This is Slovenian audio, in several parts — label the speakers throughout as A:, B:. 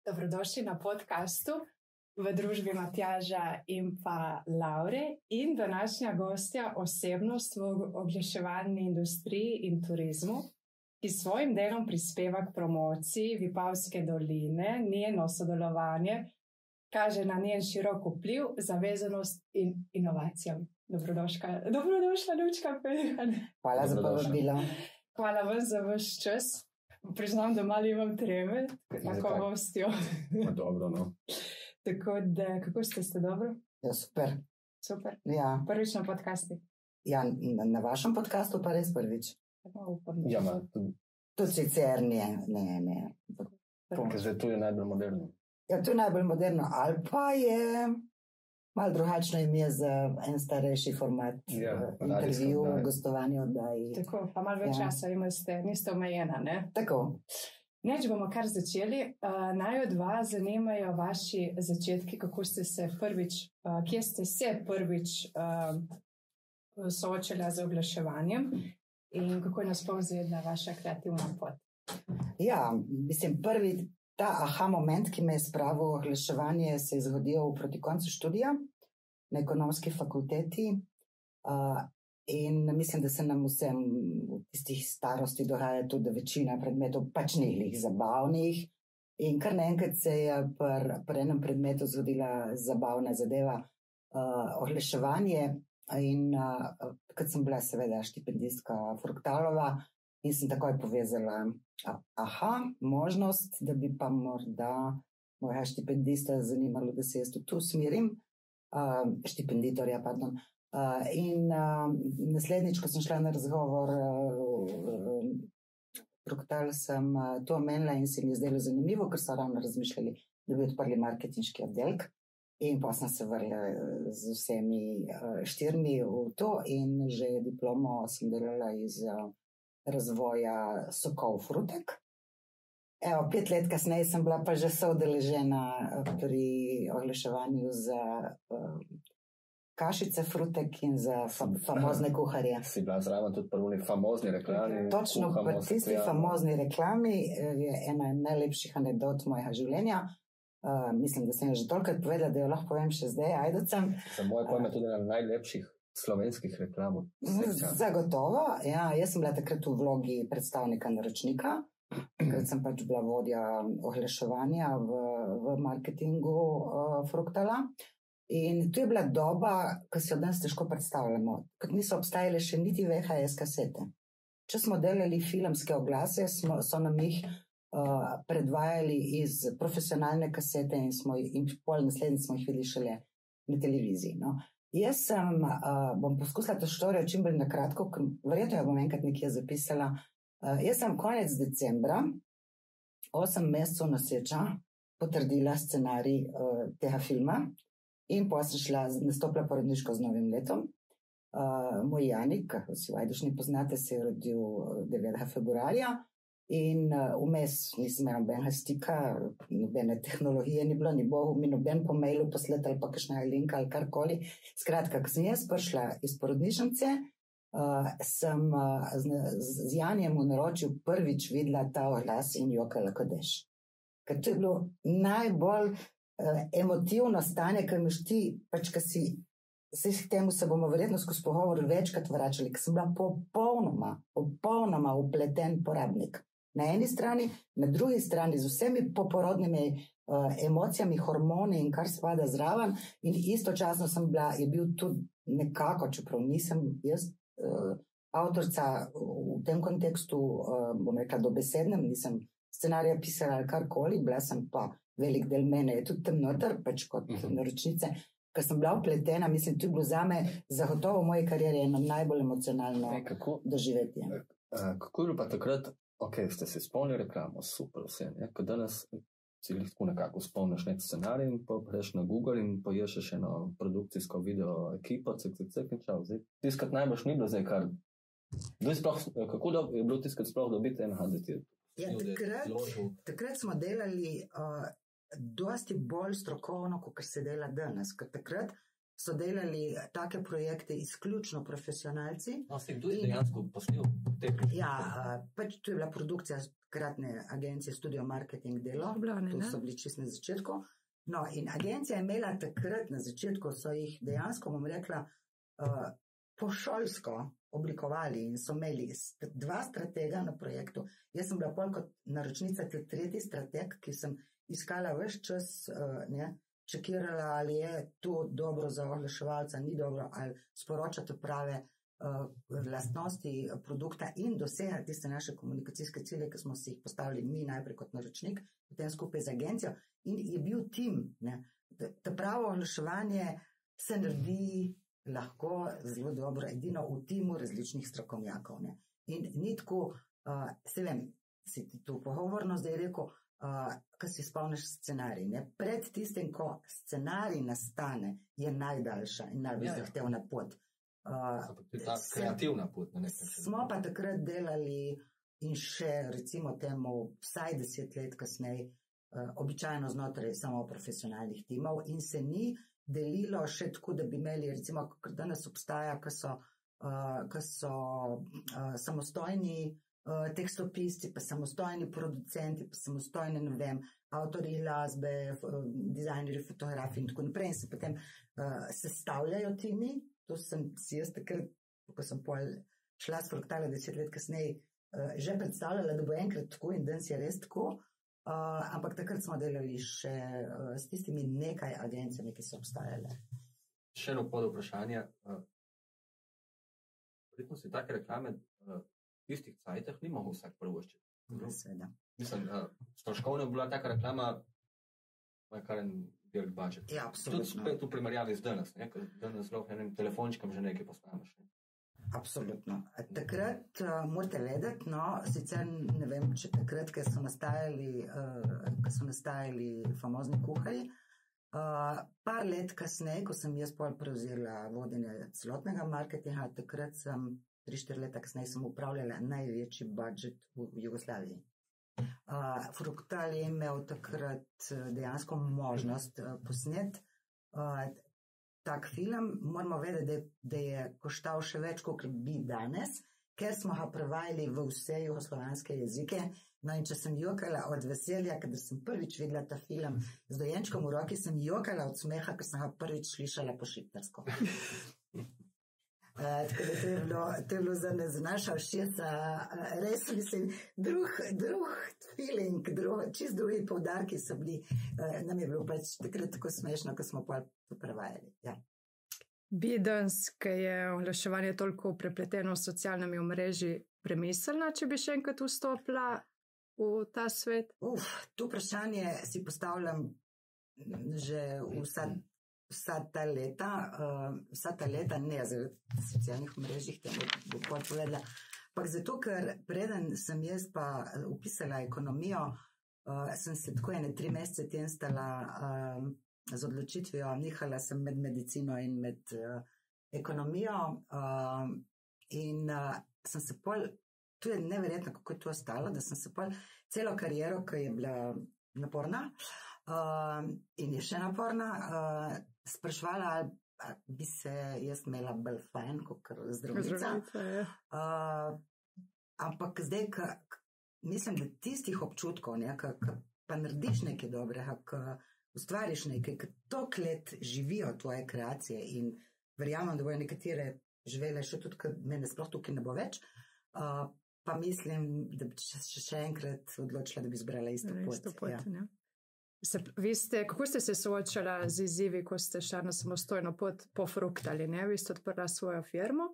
A: Dobrodošli na podkastu v družbi Matjaža in pa Laure in današnja gostja osebnost v oglaševalni industriji in turizmu, ki svojim delom prispeva k promociji Vipavske doline, njeno sodelovanje kaže na njen širok vpliv, zavezanost in inovacijam. Dobrodošla, Lučka Pelhan.
B: Hvala za povabilo.
A: Hvala vam za vaš čas. Priznam, da malo imam treme, tako gostjo.
C: Dobro, no.
A: Tako da, kako ste dobro?
B: Ja, super.
A: Super.
B: Ja.
A: Prvič na podcastu.
B: Ja, na vašem podcastu pa res prvič.
C: Ja,
B: tudi sicer ne.
C: Ker zdaj to je najbolj moderno.
B: Ja, to je najbolj moderno, ali pa je malo drugačno ime za en starejši format, intervju, gostovanje oddaji.
A: Tako, pa malo več časa imate, niste omejena, ne?
B: Tako.
A: Neč bomo kar začeli. Naj od vas zanimajo vaši začetki, kako ste se prvič, kje ste se prvič soočali z oglaševanjem in kako je nasploh zvedla vaša kreativna pot.
B: Ja, mislim, prvi ta aha moment, ki me je spravil oglaševanje, se je zgodil proti koncu študija na ekonomski fakulteti in mislim, da se nam vsem v tistih starosti dogaja tudi, da večina predmetov pač ni glih zabavnih in kar naenkrat se je pri enem predmetu zgodila zabavna zadeva, oglaševanje in kad sem bila seveda štipendistka Fruktalova in sem takoj povezala možnost, da bi pa morda moja štipendista zanimalo, da se jaz tudi tu smirim, štipenditorja, pardon. In naslednjič, ko sem šla na razgovor Fruktal, sem to omenila in se mi je zdelo zanimivo, ker so ravno razmišljali, da bi odprli marketinški oddelek. In pa sem se vrla z vsemi štirmi v to in že diplomo sem delala iz razvoja sokov frutek. Evo, 5 let kasneje sem bila pa že soudeležena pri oglaševanju za kašice frutek in za famozne kuharje.
C: Si bila zraven tudi prvi famozni reklami.
B: Točno, pri tisti famozni reklami je ena najlepših anekdot mojega življenja. Mislim, da sem jo že tolikrat povedala, da jo lahko povem še zdaj, ajdocam.
C: Za moje pojme tudi ena najlepših slovenskih reklam.
B: Zagotovo, ja, jaz sem bila takrat v vlogi predstavnika naročnika, takrat sem pač bila vodja oglaševanja v marketingu Fruktala in to je bila doba, ki se od nas težko predstavljamo, kot niso obstajale še niti VHS kasete. Če smo delali filmske oglase, so nam jih predvajali iz profesionalne kasete in pol naslednji smo jih videli šele na televiziji, no. Jaz bom poskusila to štorijo čim bolj na kratko, verjetno jo bom enkrat nekje zapisala. Jaz sem konec decembra, 8 mesecev noseča, potrdila scenarij tega filma in pa sem šla, nastopila porodniško z novim letom. Moj Janik, kako si vajduš ne poznate, se je rodil 9. februarja in vmes nisem imela nobenega stika, nobene tehnologije ni bilo, ni Bogu mi noben po mailu poslati ali pa kakšna linka ali karkoli. Skratka, ko sem jaz prišla iz porodnišnice, sem z Janjem v naročju prvič videla ta oglas in jokala kot dež. Ker to je bilo najbolj emotivno stanje, ker imaš ti, pač ka si, vse k temu se bomo verjetno skozi pogovor večkrat vračali, ker sem bila popolnoma upleten porabnik. Na eni strani, na drugi strani z vsemi poporodnimi emocijami, hormoni in kar spada zraven in istočasno je bil tudi nekako, čeprav nisem jaz avtorica v tem kontekstu, bom rekla dobesednem, nisem scenarija pisala ali karkoli, bila sem pa velik del mene, je tudi tam noter, pač kot naročnice, ker sem bila upletena, mislim, to je bilo zame zagotovo v moji karieri eno najbolj emocionalno doživetje.
C: Kako je bilo pa takrat, ste se spomnili reklamo, super vse, ko danes si lahko nekako spomniš nek scenarij in pa greš na Google in poješeš eno produkcijsko video ekipo, in čau. Tiskat najbolj ni bilo zdaj kar. Kako je bilo tiskat sploh dobiti enega detektiva?
B: Ja, takrat smo delali dosti bolj strokovno, kot se dela danes, ker takrat so delali take projekte izključno profesionalci.
C: No, kdo je dejansko posnel te projekte?
B: Ja, pač to je bila produkcija kratne agencije Studio Marketing Delo, tu so bili čisto na začetku. No, in agencija je imela takrat na začetku, so jih dejansko, bom rekla, pošolsko oblikovali in so imeli 2 stratega na projektu. Jaz sem bila pol kot naročnica tretji strateg, ki sem iskala ves čas, čekirala, ali je to dobro za oglaševalca, ni dobro, ali sporočati prave lastnosti produkta in dosegati tiste naše komunikacijske cilje, ki smo si jih postavili mi najprej kot naročnik, potem skupaj z agencijo. In je bil tim. Ta pravo oglaševanje se naredi lahko zelo dobro, edino v timu različnih strokovnjakov. In ni tako, se vem, si ti to pogovorno zdaj rekel, ko si spomniš scenarij. Pred tistem, ko scenarij nastane, je najdaljša in najbolj zahtevna pot.
C: Ta kreativna pot.
B: Smo pa takrat delali in še recimo temu vsaj 10 let kasneje, običajno znotraj samo profesionalnih timov in se ni delilo še tako, da bi imeli, recimo, kar danes obstaja, ko so samostojni tekstopisci, pa samostojni producenti, pa samostojni, ne vem, avtorji glasbe, dizajnerji, fotografi in tako naprej. In se potem sestavljajo timi. To sem si jaz takrat, ko sem šla s Fruktala 10 let kasneje, že predstavljala, da bo enkrat tako in danes je res tako. Ampak takrat smo delali še s tistimi nekaj agencijami, ki so obstajale.
C: Še eno pod vprašanje. Verjetno si take reklame v tistih cajtah ni mogel vsak prvoščiti.
B: Seveda.
C: Mislim, stroškovno je bila taka reklama, kar en velik budžet.
B: Ja, absolutno.
C: Tudi spet v primerjavi z danes, ker danes lahko enim telefončkam že nekaj posnameš.
B: Absolutno. Takrat morate vedeti, sicer ne vem, če takrat, ker so nastajali famozni kuharji, par let kasneje, ko sem jaz prevzela vodenje celotnega marketinga, takrat sem 3-4 leta kasneje sem upravljala največji budžet v Jugoslaviji. Fruktal je imel takrat dejansko možnost posnet tak film. Moramo vedeti, da je koštal še več, kot bi danes, ker smo ga prevajali v vse jugoslovanske jezike. No in če sem jokala od veselja, ker sem prvič videla ta film z dojenčkom v roki, sem jokala od smeha, ker sem ga prvič slišala po šiptarsko. Tako da to je bilo za naša všeca, res mislim, drug feeling, čist drugi poudarki so bili, nam je bilo pač takrat tako smešno, ko smo pa to prevajali. Ja.
A: Bi danes, ko je oglaševanje toliko prepleteno s socialnimi omrežji, premislila, če bi še enkrat vstopila v ta svet?
B: To vprašanje si postavljam že vsa ta leta, ne za socialnih omrežjih, temu bo povedala, ampak zato, ker preden sem jaz pa upisala ekonomijo, sem se tako 3 mesece tenstala z odločitvijo, nihala sem med medicino in med ekonomijo in sem se tu je neverjetno, kako je to ostalo, da sem se celo kariero, ki je bila naporna in je še naporna, sprašvala, ali bi se jaz imela bolj fajn, kot zdravnica. Ampak zdaj, mislim, da tistih občutkov, pa narediš nekaj dobrega, ustvariš nekaj, ki toliko let živijo tvoje kreacije in verjamem, da bojo nekatere živele še tudi, ker mene sploh tukaj ne bo več, pa mislim, da bi še enkrat odločila, da bi zbrala isto pot. Ja.
A: Kako ste se soočala z izzivi, ko ste šla na samostojno pot po Fruktali? Vi ste odprla svojo firmo?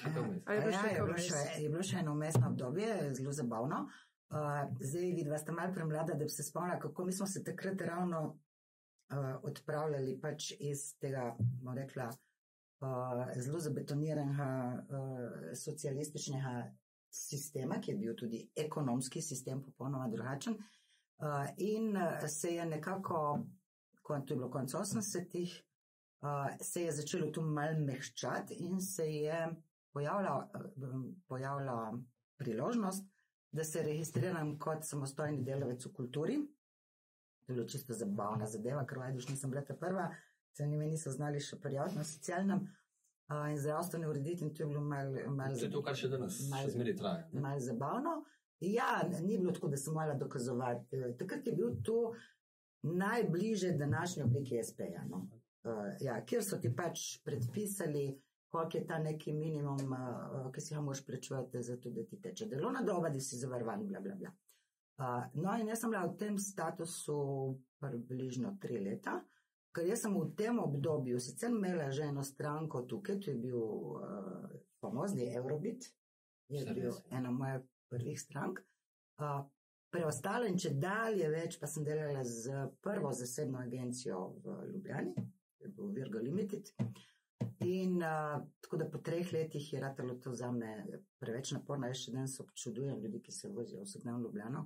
B: Je bilo še eno vmesno obdobje, zelo zabavno. Zdaj vidva sta malo premlada, da bi se spomnila, kako mi smo se takrat ravno odpravljali pač iz tega, bom rekla, zelo zabetoniranega socialističnega sistema, ki je bil tudi ekonomski sistem popolnoma drugačen. In se je nekako, ko je bilo konec 80-ih, se je začelo tu malo mehčati in se je pojavila priložnost, da se registriram kot samostojni delavec v kulturi. To je bilo čisto zabavna zadeva, ker vajduš nisem bila ta prva. se njime niso znali še prijaviti na socialnem in zdravstvene urediti in to je bilo malo
C: To je to, kar še danes še zmeri traja.
B: Malo zabavno. Ja, ni bilo tako, da sem morala dokazovati. Takrat je bil to najbliže današnji obliki SP-ja. No? Ja, kjer so ti pač predpisali, koliko je ta neki minimum, ki si ga moraš plačevati za to, da ti teče delovna doba, da si zavarovan, bla, bla, bla. No in jaz sem bila v tem statusu približno 3 leta, ker jaz sem v tem obdobju sicer imela že eno stranko tukaj, to je bil famozni Eurobit, je bil ena moja prvih strank. Preostalo in če dalje več, pa sem delala z prvo zasebno agencijo v Ljubljani, to je bil Virgo Limited. In tako da po 3 letih je ratalo to za me preveč naporno. Jaz še danes občudujem ljudi, ki se vozijo vsakdan v Ljubljano.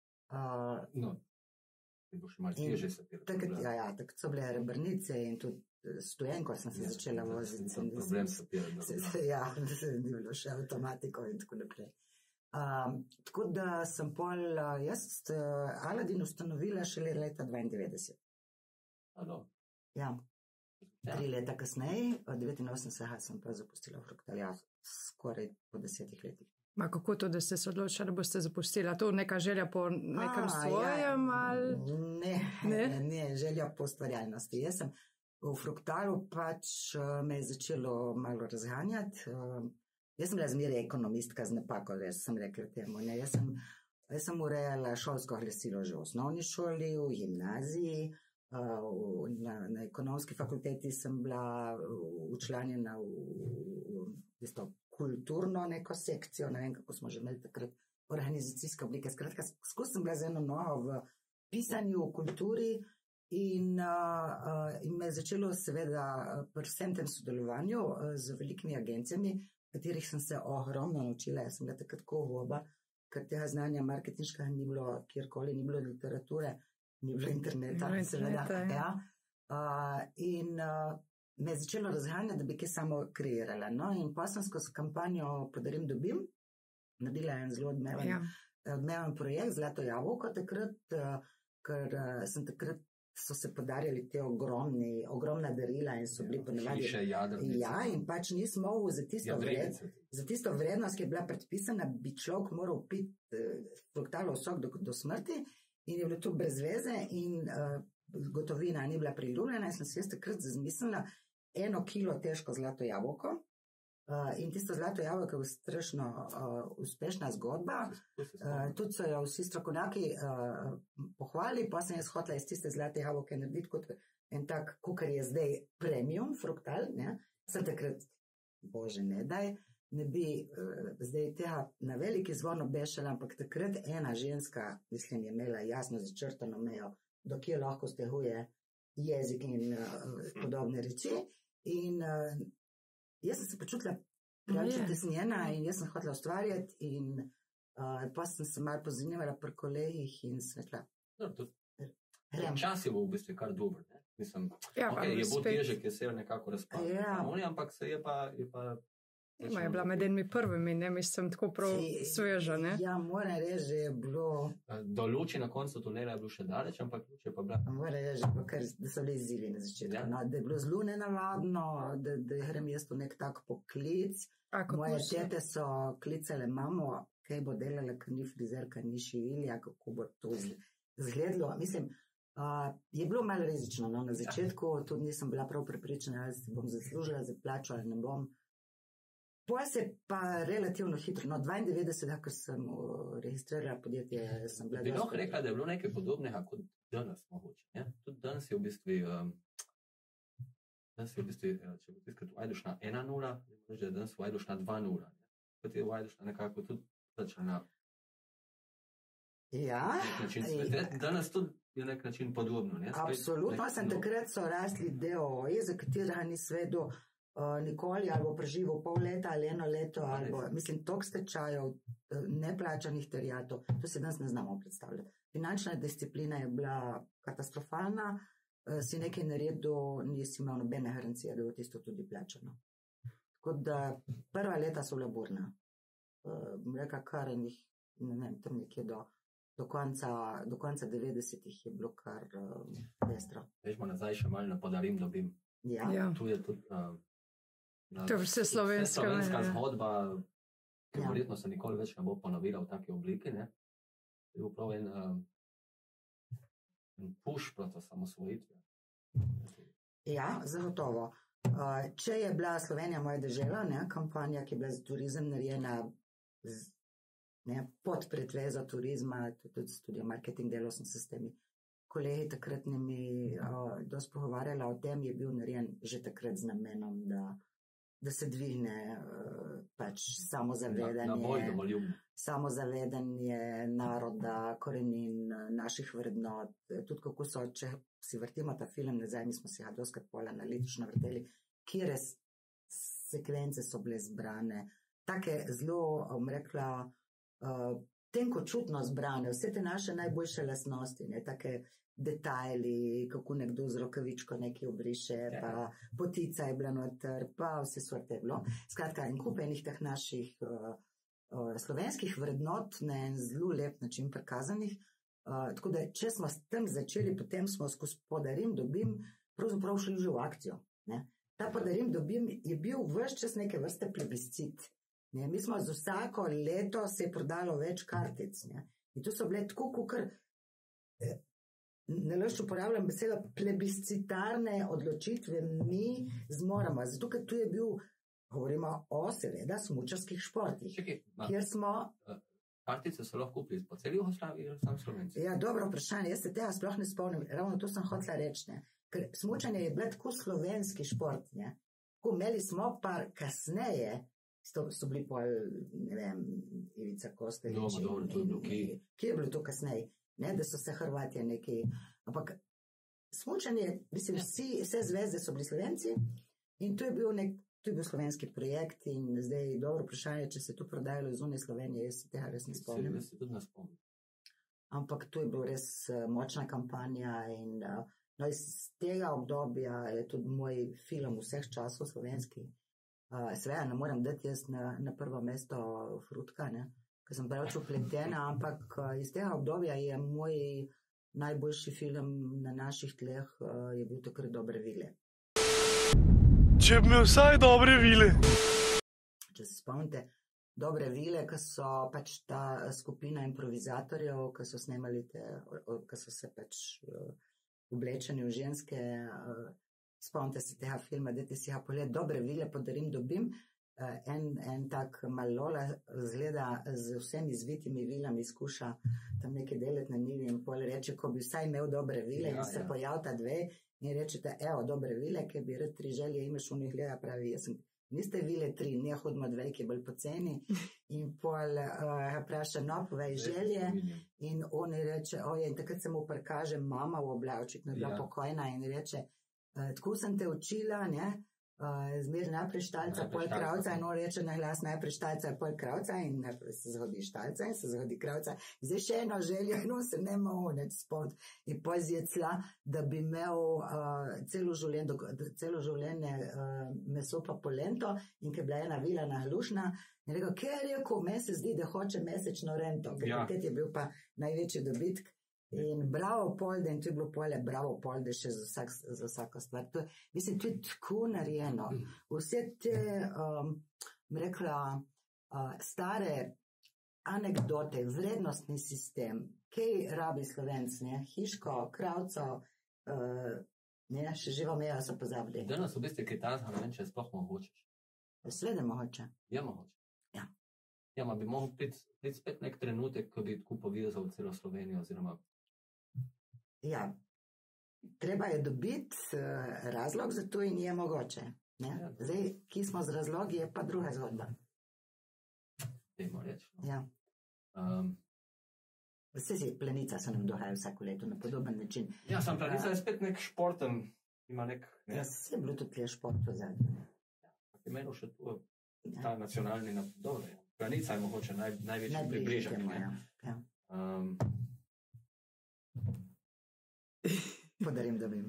C: No, je bo še malo težje se pirati.
B: Ja, takrat so bile rebrnice in tudi stojenko sem se začela voziti.
C: Problem se pirati.
B: Ja, ni bilo še avtomatiko in tako naprej. Tako da sem jaz Aladin ustanovila šele leta 92. Ja. 3 leta kasneje, 89 sem pa zapustila Fruktal, skoraj po 10 letih.
A: Ma kako to, da ste se odločili, da boste zapustila? To neka želja po nekem svojem?
B: Ja. Ne, želja po ustvarjalnosti. Jaz sem v Fruktalu pač me je začelo malo razganjati. Jaz sem bila zmeraj ekonomistka z napako, jaz sem rekla temu. Ne, jaz sem urejala šolsko glasilo že v osnovni šoli, v gimnaziji, na ekonomski fakulteti sem bila učlanjena v kulturno neko sekcijo, ne vem, kako smo že imeli takrat organizacijske oblike. Skratka, skozi sem bila z eno nogo v pisanju, v kulturi in me je začelo seveda pri vsem tem sodelovanju z velikimi agencijami, katerih sem se ogromno naučila. Jaz sem bila takrat kovoba, ker tega znanja marketinškega ni bilo, kjerkoli ni bilo literature, ni bilo interneta. Seveda, ja. In me je začelo razganjati, da bi kaj samo kreirala. No? In pa sem skozi kampanjo Podarim dobim, naredila en zelo odmeven projekt, Zlato jabolko takrat, ker sem takrat so se podarjali te ogromna darila in so bili ponavadi. Ja, in pač nismo za tisto vrednost, ki je bila predpisana, bi človek moral piti fruktalov sok do smrti in je bilo to brez veze in gotovina ni bila priljubljena in sem se jaz takrat zmislila 1 kilo težko zlato jabolko. In tisto zlato jabolko je strašno uspešna zgodba. Tudi so jo vsi strokovnjaki pohvali, pa sem jaz hotela iz tiste zlate jabolke narediti kot en tak, kakor je zdaj premium fruktal. Sem takrat, bože ne daj, ne bi zdaj tega na veliki zvon obešala, ampak takrat ena ženska, mislim, je imela jasno začrtano mejo, do kje lahko steguje jezik in podobne reči. In jaz sem se počutila preveč utesnjena in jaz sem hotela ustvarjati in pa sem se malo pozanimala pri kolegih in sem rekla,
C: čas je v bistvu kar dober. Mislim, je bolj težek, je se nekako razpadel, ampak se je pa
A: je bila med enimi prvimi, ne, mislim, tako prav sveža, ne?
B: Ja, moram reči, je bilo...
C: Do luči na koncu tunela je bilo še daleč, ampak luč je pa bila...
B: Moram reči, da so bili izzivi na začetku, no, da je bilo zelo nenavadno, da grem jaz v nek tak poklic. Moje tete so klicale mamo, kaj bo delala, ker ni frizerka, ni šivilja, kako bo to izgledalo. Mislim, je bilo malo rizično, no, na začetku tudi nisem bila prav prepričana, ali si bom zaslužila za plačo ali ne bom. Potem se pa relativno hitro, no 92, ko sem registrirala podjetje, sem bila...
C: Bi lahko rekla, da je bilo nekaj podobnega kot danes mogoče, ne? Tudi danes je v bistvu, če bo tiskati v Ajdušna 1.0, da je danes v Ajdušna 2.0, kot je v Ajdušna nekako tudi začela.
B: Ja.
C: Danes tudi je nek način podobno, ne?
B: Absolutno, sem takrat so rasli DOO-ji, za katerega ni svedo nikoli, ali bo preživel pol leta ali 1 leto, ali bo, mislim, toliko stečajev, neplačanih terjatov, to se danes ne znamo predstavljati. Finančna disciplina je bila katastrofalna, si nekaj naredil, nisi imel nobene garancije, da bo tisto tudi plačano. Tako da prva leta so bila burna. Reka kar enih, ne vem, tam nekje do do konca 90-ih je bilo kar pestro.
C: Veš, nazaj še malo na podarim dobim.
B: Ja.
C: Tu je tudi
A: to je vse slovenska
C: zgodba, ki verjetno se nikoli več ne bo ponovila v taki obliki, ne? Je bil prav en push proti samosvojitvi.
B: Ja, zagotovo. Če je bila Slovenija moja dežela, kampanja, ki je bila za turizem narejena pod pretvezo turizma, tudi studio marketing delal sem se s temi kolegi takratnimi dosti pogovarjala o tem, je bil narejen že takrat z namenom, da se dvigne pač samozavedanje naroda, korenin naših vrednot, tudi kako so, če si vrtimo ta film nazaj, mi smo si ga doskrat pol analitično vrteli, kjere sekvence so bile zbrane, take zelo, rekla, tenkočutno zbrane, vse te naše najboljše lastnosti, take detajli, kako nekdo z rokavičko nekaj obriše, pa potica je bila noter, pa vse sorte je bilo. Skratka, in kup enih teh naših slovenskih vrednot na en zelo lep način prikazanih. Tako da, če smo s tem začeli, potem smo skozi podarim dobim pravzaprav šli že v akcijo. Ta podarim dobim je bil ves čas neke vrste plebiscit. Mi smo z vsako leto se je prodalo več kartic. In tu so bile tako, kukor ne laž uporabljam besedo plebiscitarne odločitve mi zmoramo. Zato, ker tu je bil, govorimo o seveda smučarskih športih, kjer smo...
C: Kartice so lahko kupili po celi Jugoslaviji ali sam Slovenci?
B: Ja, dobro vprašanje, jaz se tega sploh ne spomnim, ravno to sem hotela reči, ker smučanje je bilo tako slovenski šport, ko imeli smo pa kasneje, so bili pol, ne vem, Ivica Kostelić, kje je bilo to kasneje, da so se Hrvatje neki, ampak smučanje, mislim, vse zvezde so bili Slovenci in to je bil slovenski projekt in zdaj dobro vprašanje, če se to prodajalo zunaj Slovenije, jaz se tega res ne spomnim.
C: Jaz se tudi ne spomnim.
B: Ampak to je bil res močna kampanja in iz tega obdobja je tudi moj film vseh časov slovenski. Seveda ne moram dati jaz na prvo mesto Frutka, ker sem preveč upletena, ampak iz tega obdobja je moj najboljši film na naših tleh je bil takrat Dobre vile.
D: Če bi imel vsaj dobre vile.
B: Če se spomnite, Dobre vile, ki so pač ta skupina improvizatorjev, ki so snemali ki so se pač oblečeni v ženske, spomnite se tega filma, dajte si ga pogledati, Dobre vile, podarim dobim, en tak malola zgleda z vsemi zvitimi vilami, skuša tam nekaj delati na njivi in pol reče, ko bi vsaj imel dobre vile in se pojavta dve in rečete, evo, dobre vile, ki bi rad 3 želje imaš v njih gleda, pravi, niste vile 3, ne hodimo 2, ki je bolj poceni in pol vpraša, no, povej želje in oni reče, in takrat se mu prikaže mama v oblavčik, bila pokojna in reče, tako sem te učila, zmer najprej štalca, pol kravca in on reče na glas najprej štalca, pol kravca in najprej se zgodi štalca in se zgodi kravca. Zdaj še eno željo in on se ne mogo neč spomniti. In pol zjecla, da bi imel celo življenje meso pa polento in ker je bila ena vila nahlušna in rekel, ker je rekel, meni se zdi, da hoče mesečno rento, ker takrat je bil pa največji dobitk. In bravo Polde, in to je bilo pole, bravo Polde še za vsako stvar. Mislim, to je tako narejeno. Vse te, rekla, stare anekdote, vrednostni sistem, kaj rabi Slovenc, hiško, kravco, še živo mejo so pozabili.
C: Danes v bistvu Kitajska, ne vem, če je sploh mogočeš.
B: Sveda mogoče.
C: Je mogoče.
B: Ja.
C: Ja, ma bi mogel priti spet nek trenutek, ko bi tako povezal celo Slovenijo, oziroma
B: ja, treba je dobiti razlog za to in je mogoče. Zdaj, ki smo z razlogi, je pa druga zgodba.
C: Dejmo reči.
B: Ja. Vse si plenica se nam dogaja vsako leto na podoben način.
C: Ja, sam plenica je spet nek športen, ima nek...
B: Ja, se je bilo tudi le šport v zadnjem.
C: Ja, je imel še tu ta nacionalni dobro. Planica je mogoče največji približek.
B: Ja. Podarim dobim.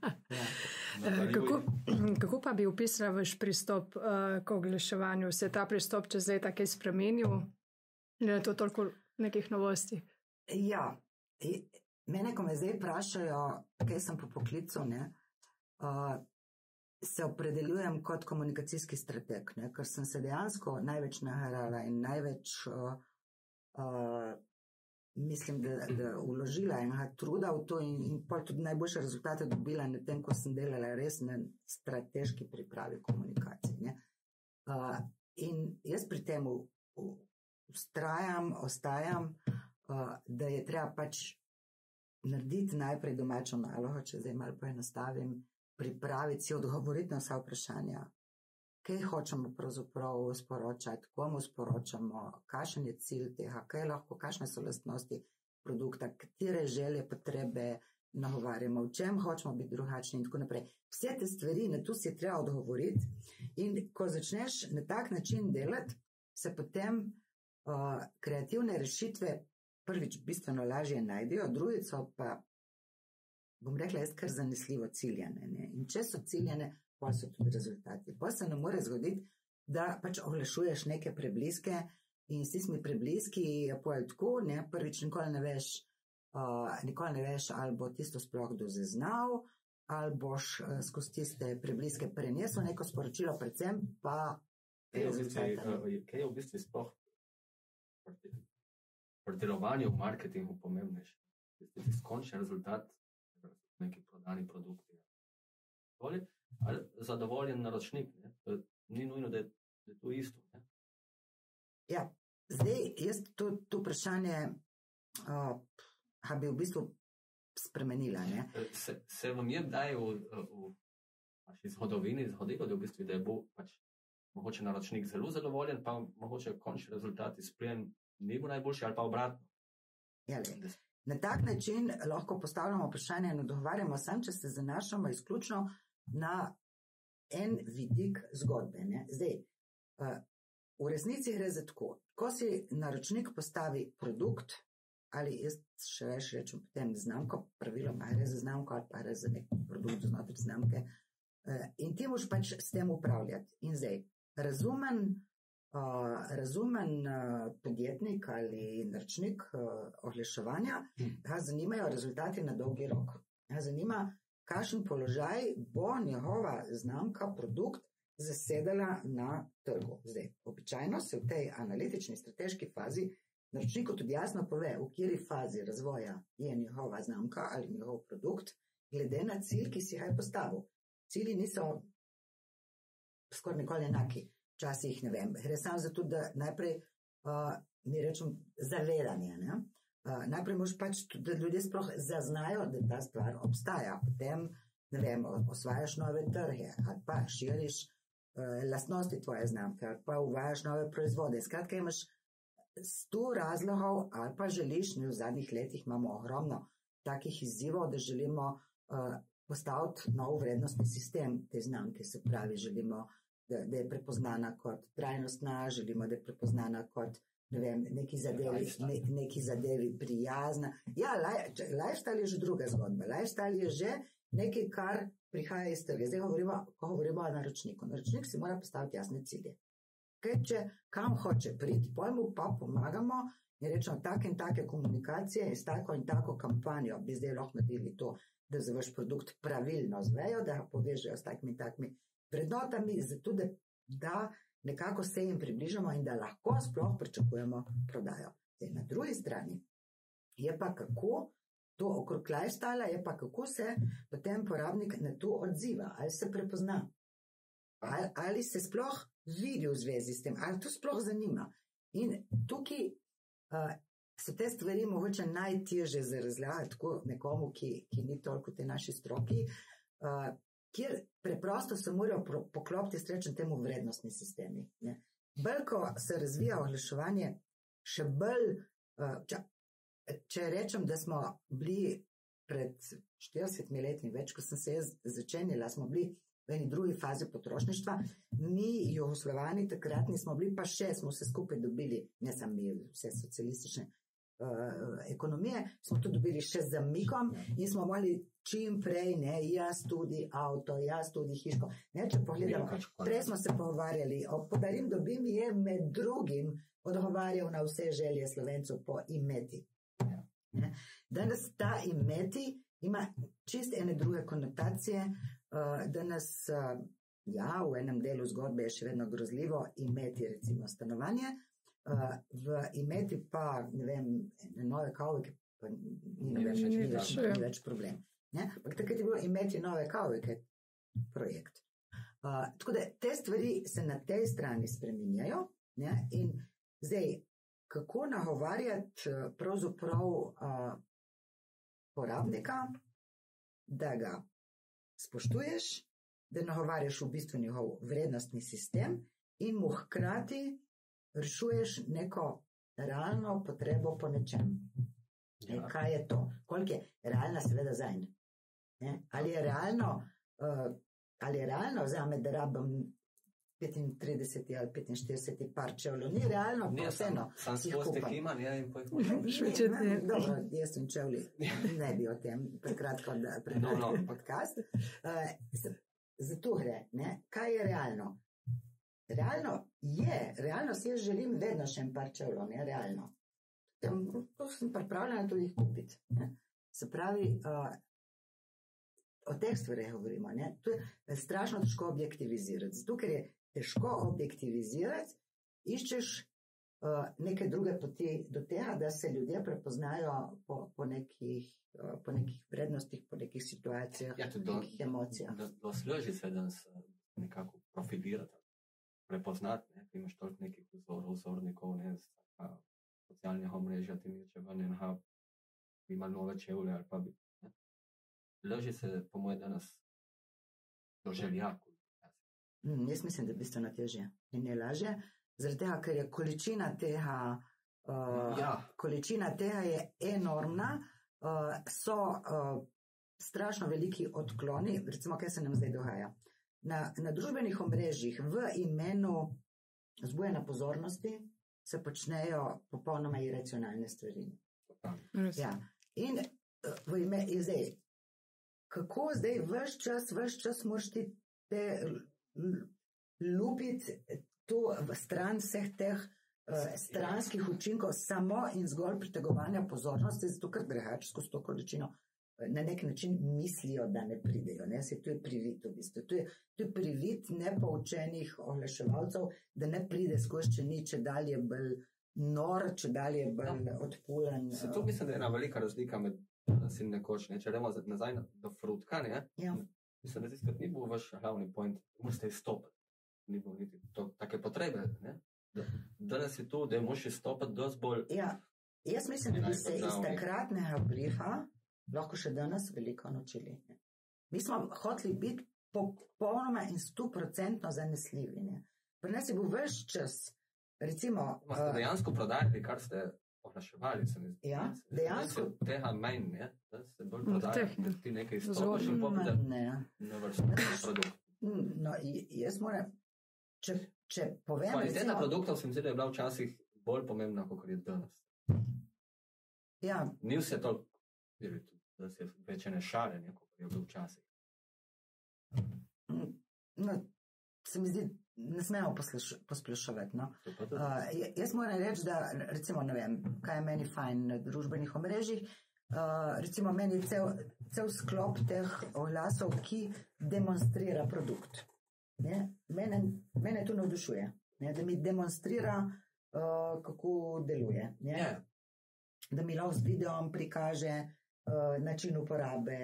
A: Kako pa bi opisala vaš pristop k oglaševanju? Se je ta pristop čez leta kaj spremenil? Je to toliko nekih novosti?
B: Ja, mene, ko me zdaj vprašajo, kaj sem po poklicu, ne, se opredeljujem kot komunikacijski strateg, ne, ker sem se dejansko največ naharala in največ mislim, da vložila enega truda v to in pol tudi najboljše rezultate dobila na tem, ko sem delala res na strateški pripravi komunikacije. Ne. In jaz pri tem ostajam, da je treba pač narediti najprej domačo nalogo, če zdaj malo poenostavim, pripraviti si, odgovoriti na vsa vprašanja, kaj hočemo pravzaprav sporočati, komu sporočamo, kakšen je cilj tega, kakšne so lastnosti produkta, katere želje, potrebe nagovarjamo, v čem hočemo biti drugačni in tako naprej. Vse te stvari, na to si je treba odgovoriti in ko začneš na tak način delati, se potem kreativne rešitve prvič bistveno lažje najdejo, drugico pa, bom rekla, jaz kar zanesljivo ciljane. Ne? In če so ciljane, pa so tudi rezultati. Pa se ne more zgoditi, da pač oglašuješ neke prebliske in s tistimi prebliski je pojel tako, ne? Prvič nikoli ne veš, ali bo tisto sploh dozeznal, ali boš skozi tiste prebliske prenesel neko sporočilo, predvsem pa
C: kaj je v bistvu sploh pri delovanju v marketingu pomembnejše? Končni rezultat, neki prodani produkti. Ali zadovoljen naročnik? Ne? Ni nujno, da je to isto. Ne?
B: Ja, zdaj jaz to vprašanje bi v bistvu spremenila. Ne?
C: Se vam je kdaj v vaši zgodovini zgodilo, da v bistvu da je bo pač mogoče naročnik zelo zadovoljen, pa mogoče končni rezultat izpljen ni bil najboljši ali pa obratno?
B: Ja, na tak način lahko postavljamo vprašanje in odgovarjamo sam, če se zanašamo izključno na en vidik zgodbe. Ne? Zdaj, v resnici gre za tako, ko si naročnik postavi produkt, ali jaz še več rečem potem znamko, praviloma gre za znamko ali pa gre za nek produkt znotraj znamke, in ti moš pač s tem upravljati. In zdaj, razumen podjetnik ali naročnik oglaševanja, ga zanimajo rezultati na dolgi rok. Ga zanima, kakšen položaj bo njegova znamka, produkt zasedala na trgu. Zdaj, običajno se v tej analitični strateški fazi naročniku tudi jasno pove, v kateri fazi razvoja je njegova znamka ali njegov produkt, glede na cilj, ki si ga je postavil. Cilji niso skoraj nikoli enaki. Včasih, ne vem, gre samo za to, da najprej, mi rečem, zavedanje. Ne? Najprej moraš pač, da ljudje sploh zaznajo, da ta stvar obstaja. Potem, ne vem, osvajaš nove trge, ali pa širiš lastnosti tvoje znamke, ali pa uvajaš nove proizvode. Skratka, imaš 100 razlogov, ali pa želiš, v zadnjih letih imamo ogromno takih izzivov, da želimo postaviti nov vrednostni sistem te znamke, se pravi, želimo, da je prepoznana kot trajnostna, želimo, da je prepoznana kot, ne vem, neki zadevi prijazna. Ja, lifestyle je že druga zgodba. Lifestyle je že nekaj, kar prihaja iz trga. Zdaj ko govorimo o naročniku. Naročnik si mora postaviti jasne cilje. Kaj, če kam hoče priti, pojmu pa pomagamo in rečemo take in take komunikacije in s tako in tako kampanjo bi zdaj lahko naredili to, da za vaš produkt pravilno zvejo, da ga povežejo s takimi in takimi vrednotami, zato da nekako se jim približamo in da lahko sploh pričakujemo prodajo. Zdaj, na drugi strani je pa kako to okrog lifestyle, je pa kako se potem porabnik na to odziva, ali se prepozna, ali se sploh vidi v zvezi s tem, ali to sploh zanima. In tukaj so te stvari mogoče najtežje za razlagati tako nekomu, ki ni toliko v tej naši stroki, kjer preprosto se morajo poklopiti s rečem temu vrednostni sistemi. Ne. Bolj, ko se razvija oglaševanje, še bolj, če rečem, da smo bili pred 40 leti, več, ko sem se jaz začenjala, smo bili v eni drugi fazi potrošništva, mi, Jugoslovani, takratni smo bili, pa še smo se skupaj dobili, ne samo mi, vse socialistične ekonomije, smo to dobili še z zamikom in smo morali čim prej, ne, jaz tudi avto, jaz tudi hiško. Ne, če pogledamo, prej smo se pogovarjali, podarim dobim je med drugim odgovarjal na vse želje Slovencev po imeti. Ne? Danes ta imeti ima čist ene druge konotacije, danes v enem delu zgodbe je še vedno grozljivo imeti recimo stanovanje, v imeti pa, ne vem, nove kavbojke, pa ni več problem. Ampak takrat je bilo imeti nove kavbojke projekt. Tako da te stvari se na tej strani spreminjajo, ne? In zdaj, kako nagovarjati pravzaprav porabnika, da ga spoštuješ, da nagovarjaš v bistvu njegov vrednostni sistem in mu hkrati rešuješ neko realno potrebo po nečem. Kaj je to? Koliko je realna seveda zanj? Ali je realno zame, da rabim 35 ali 45 par čevljev? Ni realno, pa vseeno.
C: Sam sposti kliman, in
B: dobro, jaz sem čevlji, ne bi o tem prekratko predlagal podcast. Zato gre, ne? Kaj je realno? Realno si jaz želim vedno še en par čevljev, ne, realno. To sem pripravljena tudi jih kupiti. Se pravi, o teh stvareh govorimo, ne. To je strašno težko objektivizirati. Zato, ker je težko objektivizirati, iščeš neke druge poti do tega, da se ljudje prepoznajo po nekih vrednostih, po nekih situacijah, po nekih emocijah.
C: Da služi se, da se nekako profilirati, prepoznati, ne, ti imaš toliko nekih vzornikov, ne, socialnih omrežja, ti neče ven in ima nove čevlje ali pa bi, ne. Služi se, po moje, danes do željaku.
B: Jaz mislim, da je bistveno težje in je lažje, zaradi tega, ker je količina tega je enormna, so strašno veliki odkloni, recimo, kaj se nam zdaj dogaja. Na družbenih omrežjih v imenu vzbujanja pozornosti se počnejo popolnoma iracionalne stvari. Ja. In zdaj, kako zdaj ves čas moraš ti te lupiti to v stran vseh teh stranskih učinkov samo in zgolj pritegovanja pozornosti, zato ker grehač skozi to količino na nek način mislijo, da ne pridejo. Ne? To je privid v bistvu. To je privid nepoučenih oglaševalcev, da ne pride skozi, če ni, če dalje bolj nor, če dalje bolj odpulen.
C: To mislim, da je ena velika razlika med danes in nekoč. Ne? Če gremo nazaj do frutka, ne? Ja. Mislim, da tiskrat ni bil vaš glavni point, morate izstopiti. Ni bilo niti take potrebe. Ne? Danes je to, da moraš izstopiti dosti bolj.
B: Ja, jaz mislim, da bi se iz takratnega briefa lahko še danes veliko naučili. Mi smo hoteli biti popolnoma in 100% zanesljivi. Ne? Pri nas je bil ves čas, recimo...
C: Ste dejansko prodajali, kar ste ohlaševali, se mi zdi.
B: Ja, dejansko.
C: Tega manj, ne? Da ste bolj prodajali, da ti nekaj izstopiš in popolj, da vrsti produkt.
B: No, jaz moram, če povem...
C: Kvaliteta produktov se mi zdi, da je bila včasih bolj pomembna, kot je danes.
B: Ja.
C: Ni vse toliko, da se več ne šale, kot je bilo včasih.
B: No, se mi zdi, ne smemo posploševati. No. Jaz moram reči, da recimo, ne vem, kaj je meni fajn na družbenih omrežjih, recimo meni cel sklop teh oglasov, ki demonstrira produkt. Ne? Mene to navdušuje, ne? Da mi demonstrira, kako deluje. Ne? Yeah. Da mi lahko z videom prikaže način uporabe.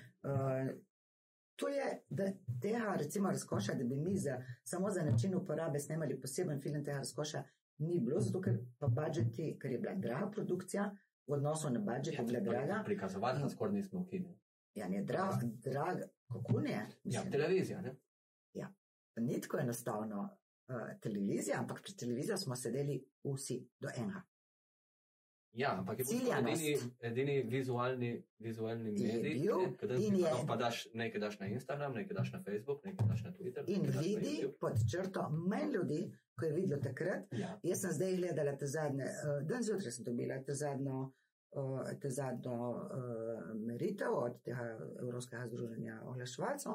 B: To je, da tega recimo razkoša, da bi mi samo za način uporabe snemali poseben film, tega razkoša ni bilo, zato ker pa budžeti, ker je bila draga produkcija, v odnosu na budžet je bila draga.
C: Prikazovati nas skoraj nismo ukine.
B: Ja, ne, draga, kako ne?
C: Ja, televizija, ne?
B: Ja, ni tako enostavno televizija, ampak pri televizijo smo sedeli vsi do enega.
C: Ja, ampak je edini vizualni medij, pa nekaj daš na Instagram, nekaj daš na Facebook, nekaj daš na Twitter.
B: In vidi pod črto manj ljudi, ko je videlo takrat. Ja. Jaz sem zdaj gledala te zadnje, dan zjutraj sem dobila te zadnjo meritev od tega Evropskega združenja oglaševalcev.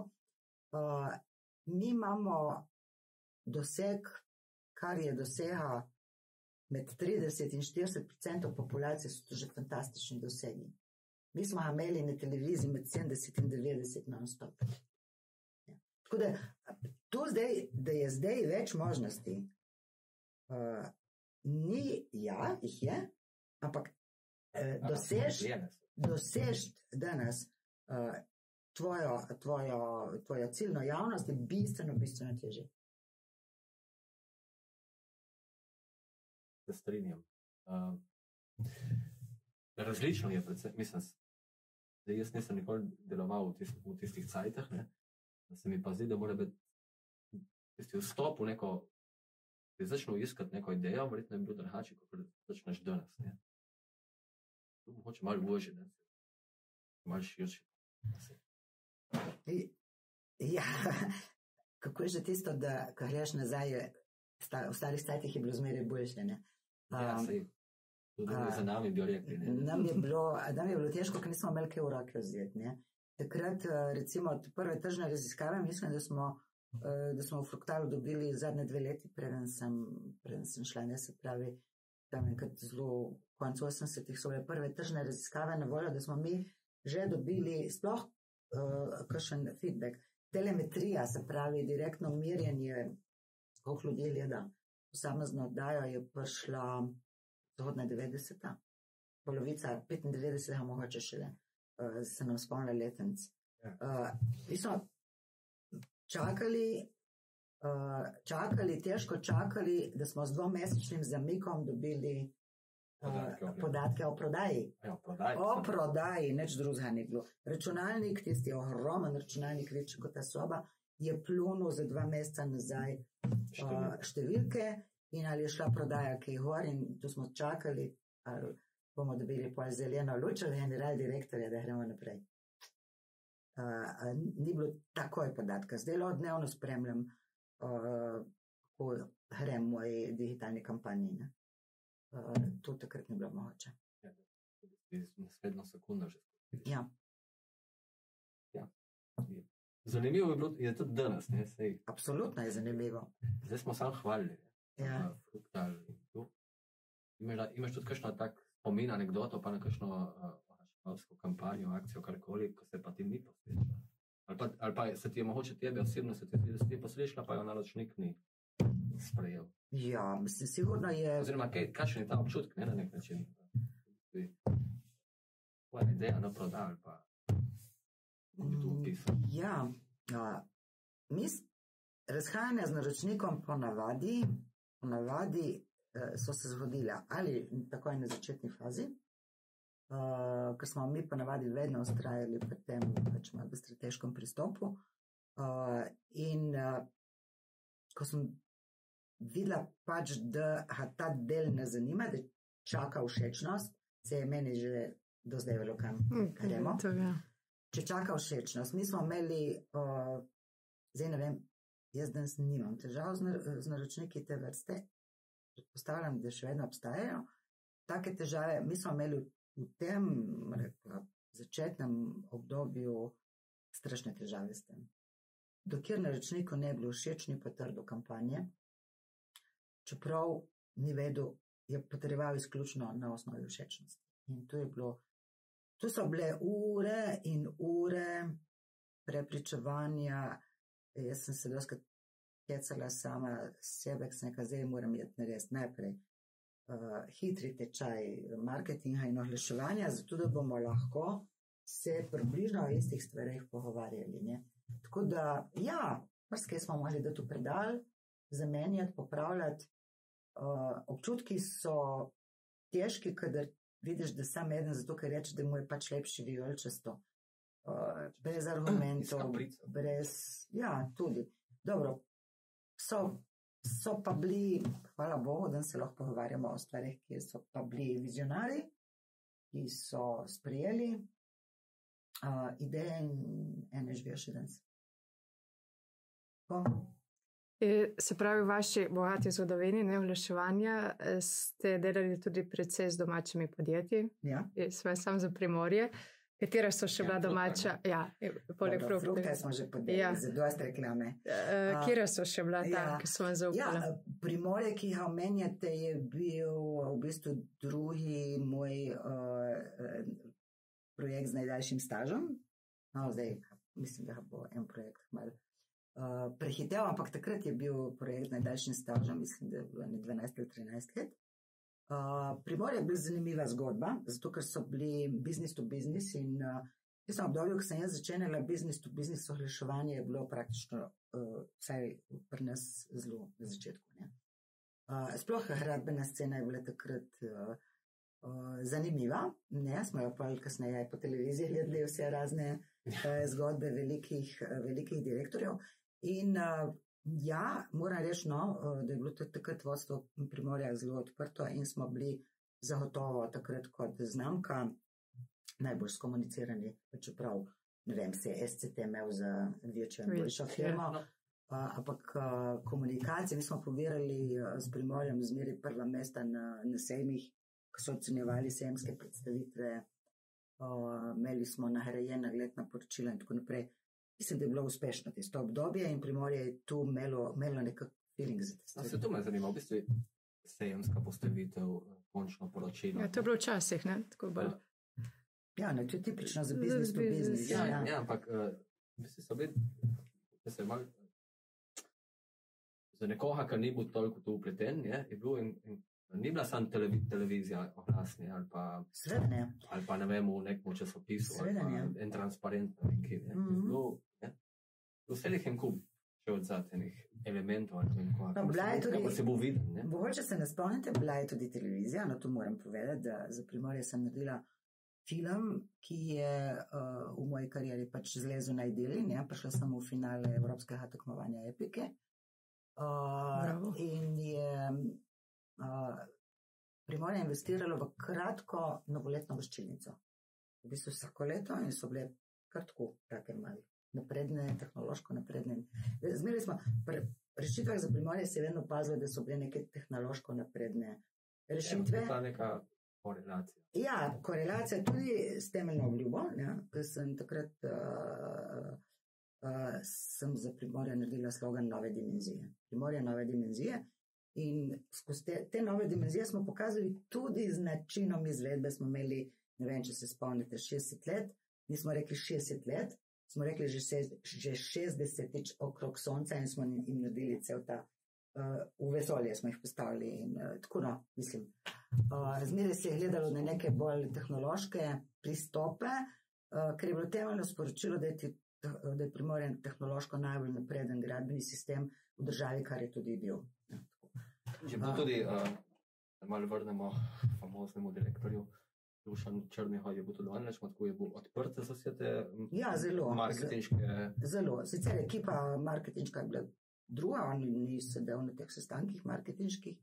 B: Mi imamo doseg, kar je dosega med 30 in 40% populacije so to že fantastični dosegi. Mi smo imeli na televiziji med 70 in 90 non-stop. Ja. Tako da, da je zdaj več možnosti, jih je, ampak dosež danes tvojo ciljno javnost je bistveno težje.
C: Se strinjam. Različno je, predvsem, mislim, da jaz nisem nikoli deloval v tistih cajtah, ne, da se mi pa zdi, da mora biti tisti vstop v neko, da začneš iskati neko idejo, verjetno je bil drugače, kot začneš danes. Ne. Tu mogoče malo božje, ne, malo širši.
B: Ja, kako je že tisto, da ko greš nazaj, v starih cajtih je bilo zmeraj boljše, ne?
C: Ja, sej. Tudi za nami bi rekli.
B: Nam je bilo težko, ker nismo imeli kaj v roke vzeti. Ne? Takrat, recimo, prve tržne raziskave, mislim, da smo v Fruktalu dobili zadnje 2 leti, preden sem šla, ne, se pravi, tam enkrat zelo konec 80-ih so bile prve tržne raziskave na voljo, da smo mi že dobili sploh kakšen feedback. Telemetrija, se pravi, direktno merjenje, koliko ljudje gleda posamezno oddajo, je prišla zgodna 90-ta, polovica 95, mogoče šele, se nam spomnila letenc. Mi smo težko čakali, da smo z 2-mesečnim zamikom dobili podatke o prodaji. O prodaji, nič drugega ni bilo. Računalnik, tisti ogromen računalnik, večji kot ta soba, je plunil za 2 meseca nazaj številke in ali je šla prodaja kaj gor in tu smo čakali, ali bomo dobili pol zeleno luč ali general direktorja, da gremo naprej. Ni bilo takoj podatka. Zdaj lahko dnevno spremljam, kako grem v moji digitalni kampanji. To takrat ni bilo mogoče.
C: Naslednjo sekundo že.
B: Ja.
C: Zanimivo je bilo, je tudi danes, ne? Sej.
B: Absolutno je zanimivo.
C: Zdaj smo samo hvalili.
B: Ja.
C: Imaš tudi kakšno tak spomin, anekdoto, pa na kakšno oglaševalsko kampanjo, akcijo, karkoli, ko se pa ti ni posvečila? Ali pa se ti je mogoče tebe osebno, se ti je s tem posvečila, pa jo naročnik ni sprejel?
B: Ja, mislim, sigurno je...
C: Oziroma, kakšen je ta občutek, ne, na nek način? Koja je ideja na prodaj, ali pa bi tu upisal?
B: Ja, razhajanja z naročnikom ponavadi so se zgodila ali takoj na začetni fazi, ker smo mi ponavadi vedno ustrajali pri tem pač malo v strateškem pristopu, in ko sem videla pač, da ta del ne zanima, da čaka všečnost, se je meni že do zdaj velo kam gremo. Če čaka všečnost. Mi smo imeli, zdaj ne vem, jaz danes nimam težav z naročniki te vrste, predpostavljam, da še vedno obstajajo. Take težave, mi smo imeli v tem začetnem obdobju strašne težave s tem. Dokler naročniku ne bilo všeč, ni potrdil kampanje, čeprav ni vedel, je potreboval izključno na osnovi všečnosti. In tu so bile ure in ure prepričevanja. Jaz sem se doskrat kecala sama sebe, k sem nekaj, zdaj moram jeti narediti najprej hitri tečaj marketinga in oglaševanja, zato da bomo lahko se približno o istih stvareh pogovarjali. Ne? Tako da, ja, marsikaj smo mogli dati v predal, zamenjati, popravljati. Občutki so težki, kadar vidiš, da sam eden zato, ker reče, da mu je pač lepši vijoličasto. Brez argumentov, brez... Ja, tudi. Dobro, so pa bili, hvala Bogu, da se lahko pogovarjamo o stvarih, kjer so pa bili vizionari, ki so sprejeli ideje in ene živijo še danes.
A: Se pravi, v vaši bogati zgodovini oglaševanja ste delali tudi precej z domačimi podjetji.
B: Ja.
A: Sve sam za Primorje. Katere so še bila domača? Ja, poleg frukte.
B: Frukte smo že podelili, za dosti reklame.
A: Kire so še bila ta, ki so vam zaupala?
B: Ja, Primorje, ki ga omenjate, je bil v bistvu drugi moj projekt z najdaljšim stažem. No, zdaj mislim, da bo en projekt malo prehitev, ampak takrat je bil projekt z najdaljšim stažem, mislim, da je bilo 12 ali 13 let. Primorje je bila zanimiva zgodba, zato ker so bili business to business in jaz sem obdobju, ko sem jaz začenjala business to business oglaševanje, je bilo praktično vsaj pri nas zelo na začetku. Ne? Sploh gradbena scena je bila takrat zanimiva, ne, smo jo pa kasneje po televiziji gledali vse razne zgodbe velikih direktorjev in ja, moram reči, da je bilo takrat vodstvo Primorja zelo odprto in smo bili zagotovo takrat kot znamka najbolj skomunicirani, čeprav, ne vem, se je SCT imel za večjo in boljšo firmo, ampak komunikacije, mi smo pobirali s Primorjem zmeri prva mesta na sejmih, ko so ocenjevali sejemske predstavitve, imeli smo nagrajena letna poročila in tako naprej. Mislim, da je bilo uspešno tisto obdobje in Primorje je tu imelo nekak feeling za te.
C: Se to me zanima, v bistvu sejemska postavitev, končno poročilo.
A: Ja, to je bilo včasih, ne? Tako bolj.
B: Ja, ne, to je tipično za business to business.
C: Ja, ampak v bistvu so bili, da se malo za nekoga, ki ni bil toliko tu upleten, je bil ni bila samo televizija oglasni ali pa ne vem, v nekom časopisu ali pa en transparent neki. Vse jih en kup še od zatenih elementov ali ne vem, kako se bo videl.
B: Mogoče se ne spomnite, bila je tudi televizija, no to moram povedati, da za Primorje sem naredila film, ki je v moji karieri pač zlezel na Ideli, prišla sem v finale evropskega tekmovanja Epike in je Primorje investiralo v kratko novoletno voščilnico. V bistvu vsako leto in so bile kar tako, take malo napredne, tehnološko napredne. Zmeraj smo, pri rešitvah za Primorje se je vedno pazilo, da so bile neke tehnološko napredne rešitve.
C: Je ta neka korelacija.
B: Ja, korelacija tudi s temeljno obljubo, ker sem takrat sem za Primorje naredila slogan Nove dimenzije. Primorje nove dimenzije. In skozi te nove dimenzije smo pokazali tudi z načinom izvedbe. Smo imeli, ne vem, če se spomnite, 60 let, nismo rekli 60 let, smo rekli že 60-tič okrog sonca in smo jim naredili cel ta v vesolje smo jih postavili in tako no, mislim. Zmeraj se je gledalo na neke bolj tehnološke pristope, ker je bilo temeljno sporočilo, da je Primorje tehnološko najbolj napreden gradbeni sistem v državi, kar je tudi bil.
C: Če pa tudi malo vrnemo famoznemu direktorju Dušan Črniho, je bil tudi on reč, tako je bil odprt za vse te marketinške...
B: Zelo. Sicer ekipa marketinška je bila druga, on ni sedel na teh sestankih marketinških,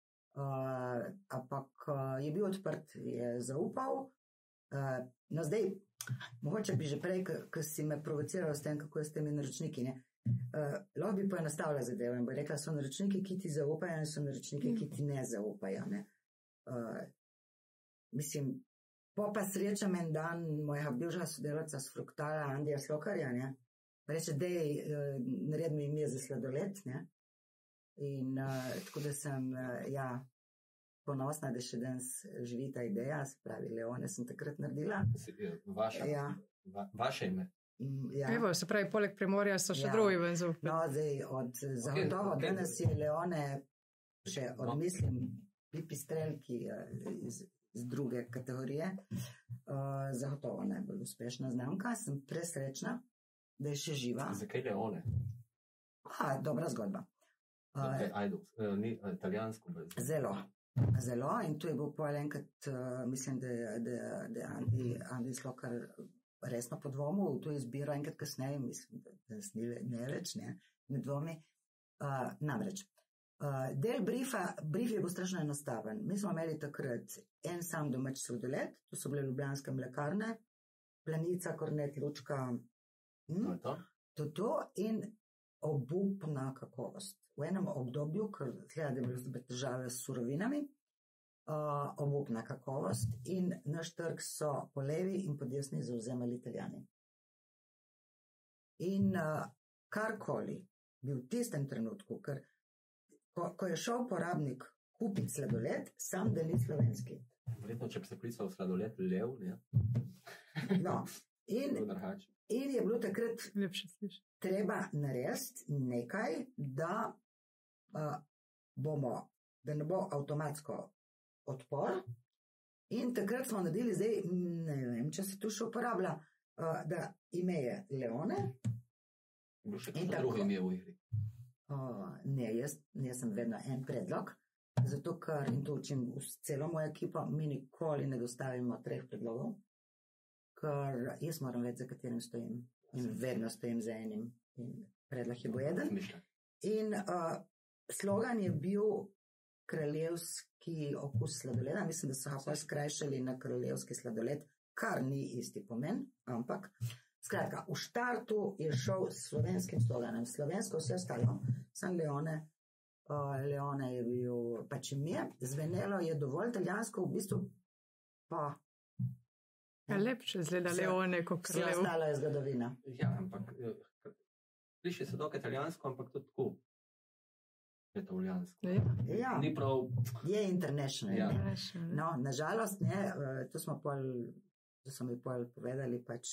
B: ampak je bil odprt, je zaupal. No zdaj, mogoče bi že prej, ko si me provociral s tem, kako je s temi naročniki, ne? Lahko bi poenostavila zadevo in bi rekla, so naročniki, ki ti zaupajo in so naročniki, ki ti ne zaupajo. Ne? Mislim, pa srečam en dan mojega bivšega sodelavca s Fruktala, Andija Slokarja, ne? Reče, dej, nared mi ime za sladoled, ne? In tako da sem, ponosna, da še danes živi ta ideja, se pravi, Leone sem takrat naredila.
C: Vaše ime?
B: Ja.
A: Evo, se pravi, poleg Primorja so še drugi venzu.
B: No, zdaj, zagotovo, danes je Leone še odmislim pipistrelki iz druge kategorije, zagotovo najbolj uspešna znamka. Sem presrečna, da je še živa.
C: Zakaj Leone?
B: Dobra zgodba.
C: Ni italijansko brez.
B: Zelo. In tu je bil pol enkrat, mislim, da je Andi Slokar resno podvomil, to je izbiro enkrat kasneje, mislim, da ne več, ne dvomi. Namreč, del brief je bil strašno enostaven. Mi smo imeli takrat en sam domač sladoled, to so bile ljubljanske mlekarne, Planica, Kornet, Lučka, to in obupna kakovost. V enem obdobju, ker gleda, da je bilo težave s surovinami, obupna kakovost in naš trg so po levi in po desni zauzemali Italijani. In karkoli bi v tistem trenutku, ker ko je šel porabnik kupiti sladoled, sam da ni slovenski.
C: Verjetno, če bi se klicalo sladoled lev, ne?
B: No, in je bilo takrat treba narediti nekaj, da ne bo avtomatsko odpor. In takrat smo naredili, zdaj ne vem, če se tu še uporablja, da ime je Leone.
C: Bilo še kakšno drugo ime v igri?
B: Ne, jaz sem vedno en predlog, zato ker, in to učim celo mojo ekipo, mi nikoli ne dostavimo 3 predlogov, ker jaz moram vedeti, za katerim stojim. In vedno stojim za enim. In predlog je bo eden. In slogan je bil kraljevski okus sladoleda. Mislim, da so ga skrajšali na kraljevski sladoled, kar ni isti pomen, ampak skratka, v štartu je šel s slovenskim sloganom. Slovensko vse ostalo, sem Leone. Leone je bil pač ime, zvenelo je dovolj italijansko, v bistvu pa
A: lepše zgleda Leone kot kraljev.
B: Vse ostalo je zgodovina.
C: Ja, ampak sliši se dokaj italijansko, ampak to tako italijansko.
B: Ja.
C: Ni prav.
B: Je international.
C: Ja.
B: No, nažalost, ne, to so mi pol povedali pač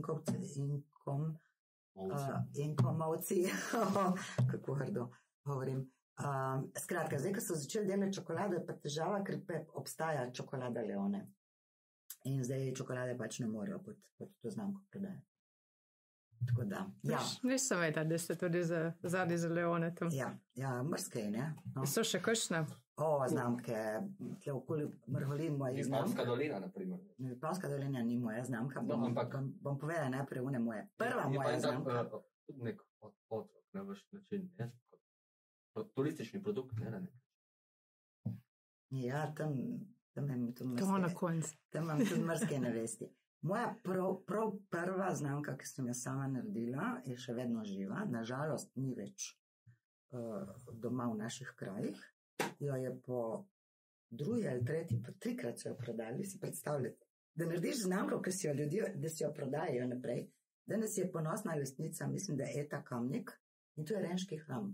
B: inkomovci, kako hrdo govorim. Skratka, zdaj, ko so začeli delati čokolado, je pa težava, ker obstaja čokolada Leone. In zdaj čokolade pač ne morejo pod to znamko prodajati. Tako da, ja.
A: Nisem vedela, da ste tudi zadnji za Leone tam.
B: Ja, mrskej, ne? No.
A: So še kakšne?
B: Znamke, tle okoli Mrholin moje znamke.
C: Vipavska dolina, na primer.
B: Vipavska dolina ni moja znamka, bom povedala najprej une moje. Prva moja znamka.
C: Tudi nek otrok, na vaš način, ne? Turistični produkt, ne?
B: Ja, tam imam tudi mrske nevesti. Moja prav prva znamka, ki sem jo sama naredila, je še vedno živa. Nažalost, ni več doma v naših krajih. Jo je po 2. ali 3. pa 3-krat so jo prodali, si predstavljate. Da narediš znamko, da si jo prodajajo naprej. Danes je ponosna lastnica, mislim, da je Eta Kamnik, in to je renški hram.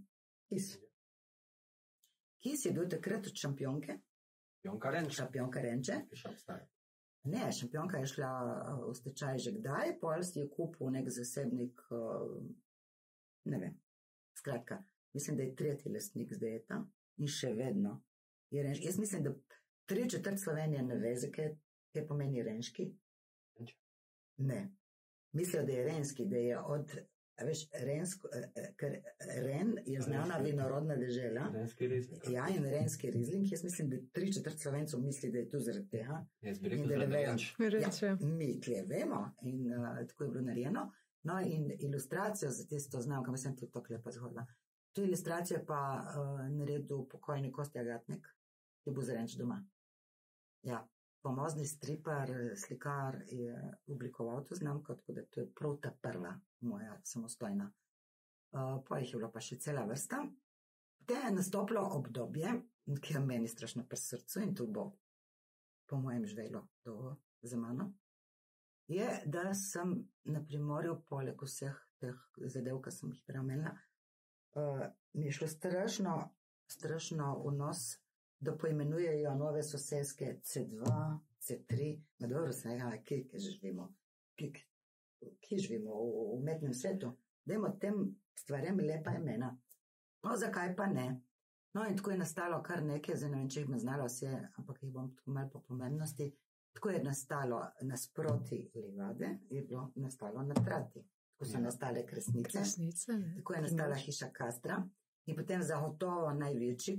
B: Kis je bil takrat od šampionke. Šampionka Renče. Ne, šampionka je šla v stečaj že kdaj, pol si je kupil nek zasebnik, ne vem. Skratka, mislim, da je 3. lastnik zdaj je tam in še vedno je renški. Jaz mislim, da 3/4 Slovenije ne ve, kaj pomeni renški. Ne. Mislijo, da je renski, da je od, veš, ker Ren je znana vinorodna dežela.
C: Renski rizling.
B: Ja, in renski rizling. Jaz mislim, da 3/4 Slovencev misli, da je tu zaradi tega.
C: Jaz bi rekel, da ne več.
B: Ja, mi tle vemo in tako je bilo narejeno. No, in ilustracijo za tisto znamko, mislim, tudi to lepa zgodba. To ilustracijo pa naredil pokojni Kostja Gatnik, ki bo za Renč doma. Ja. Pomozni stripar, slikar je oblikoval to znamko, tako da to je prav ta prva moja samostojna. Pa jih je bilo pa še cela vrsta. Potem je nastopilo obdobje, ki je meni strašno pri srcu in to bo po mojem živelo dolgo za mano, je, da sem na Primorju poleg vseh teh zadev, ki sem jih preomenila, mi je šlo strašno v nos, da poimenujejo nove soseske C2, C3, na dobro se kje živimo, kje živimo v umetnem svetu, dajmo tem stvarem lepa imena. No, zakaj pa ne? No, in tako je nastalo kar nekaj, zdaj ne vem, če jih me znalo vse, ampak jih bom tako malo po pomembnosti. Tako je nastalo nasproti Livade, je bilo nastalo na Trati. Tako so nastale Kresnice, tako je nastala hiša Kastra in potem zagotovo največji,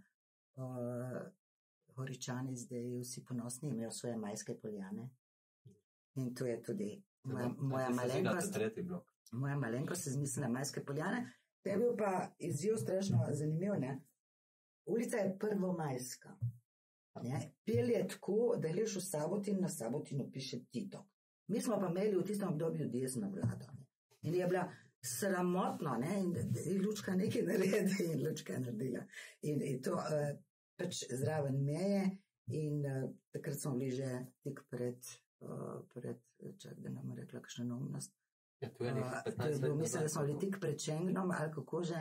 B: Goričani zdaj vsi ponosni imajo svoje majske poljane. In to je tudi moja malenkost. Moja malenkost je zmislila majske poljane. To je bil pa izziv strašno zanimiv, ne? Ulica je Prvomajska. Pelje tako, da greš v Sabotin, na Sabotinu piše Tito. Mi smo pa imeli v tistem obdobju desno vlado. In je bila sramotno, ne? In Lučka nekaj naredi in Lučka je naredila. In to pač zraven meje In takrat smo bili že tik pred čak, da nam rekla kakšna neumnost.
C: Ja, to je nekaj 15 let
B: Mislim, da
C: nazaj,
B: smo bili tik pred Schengenom, ali kako že.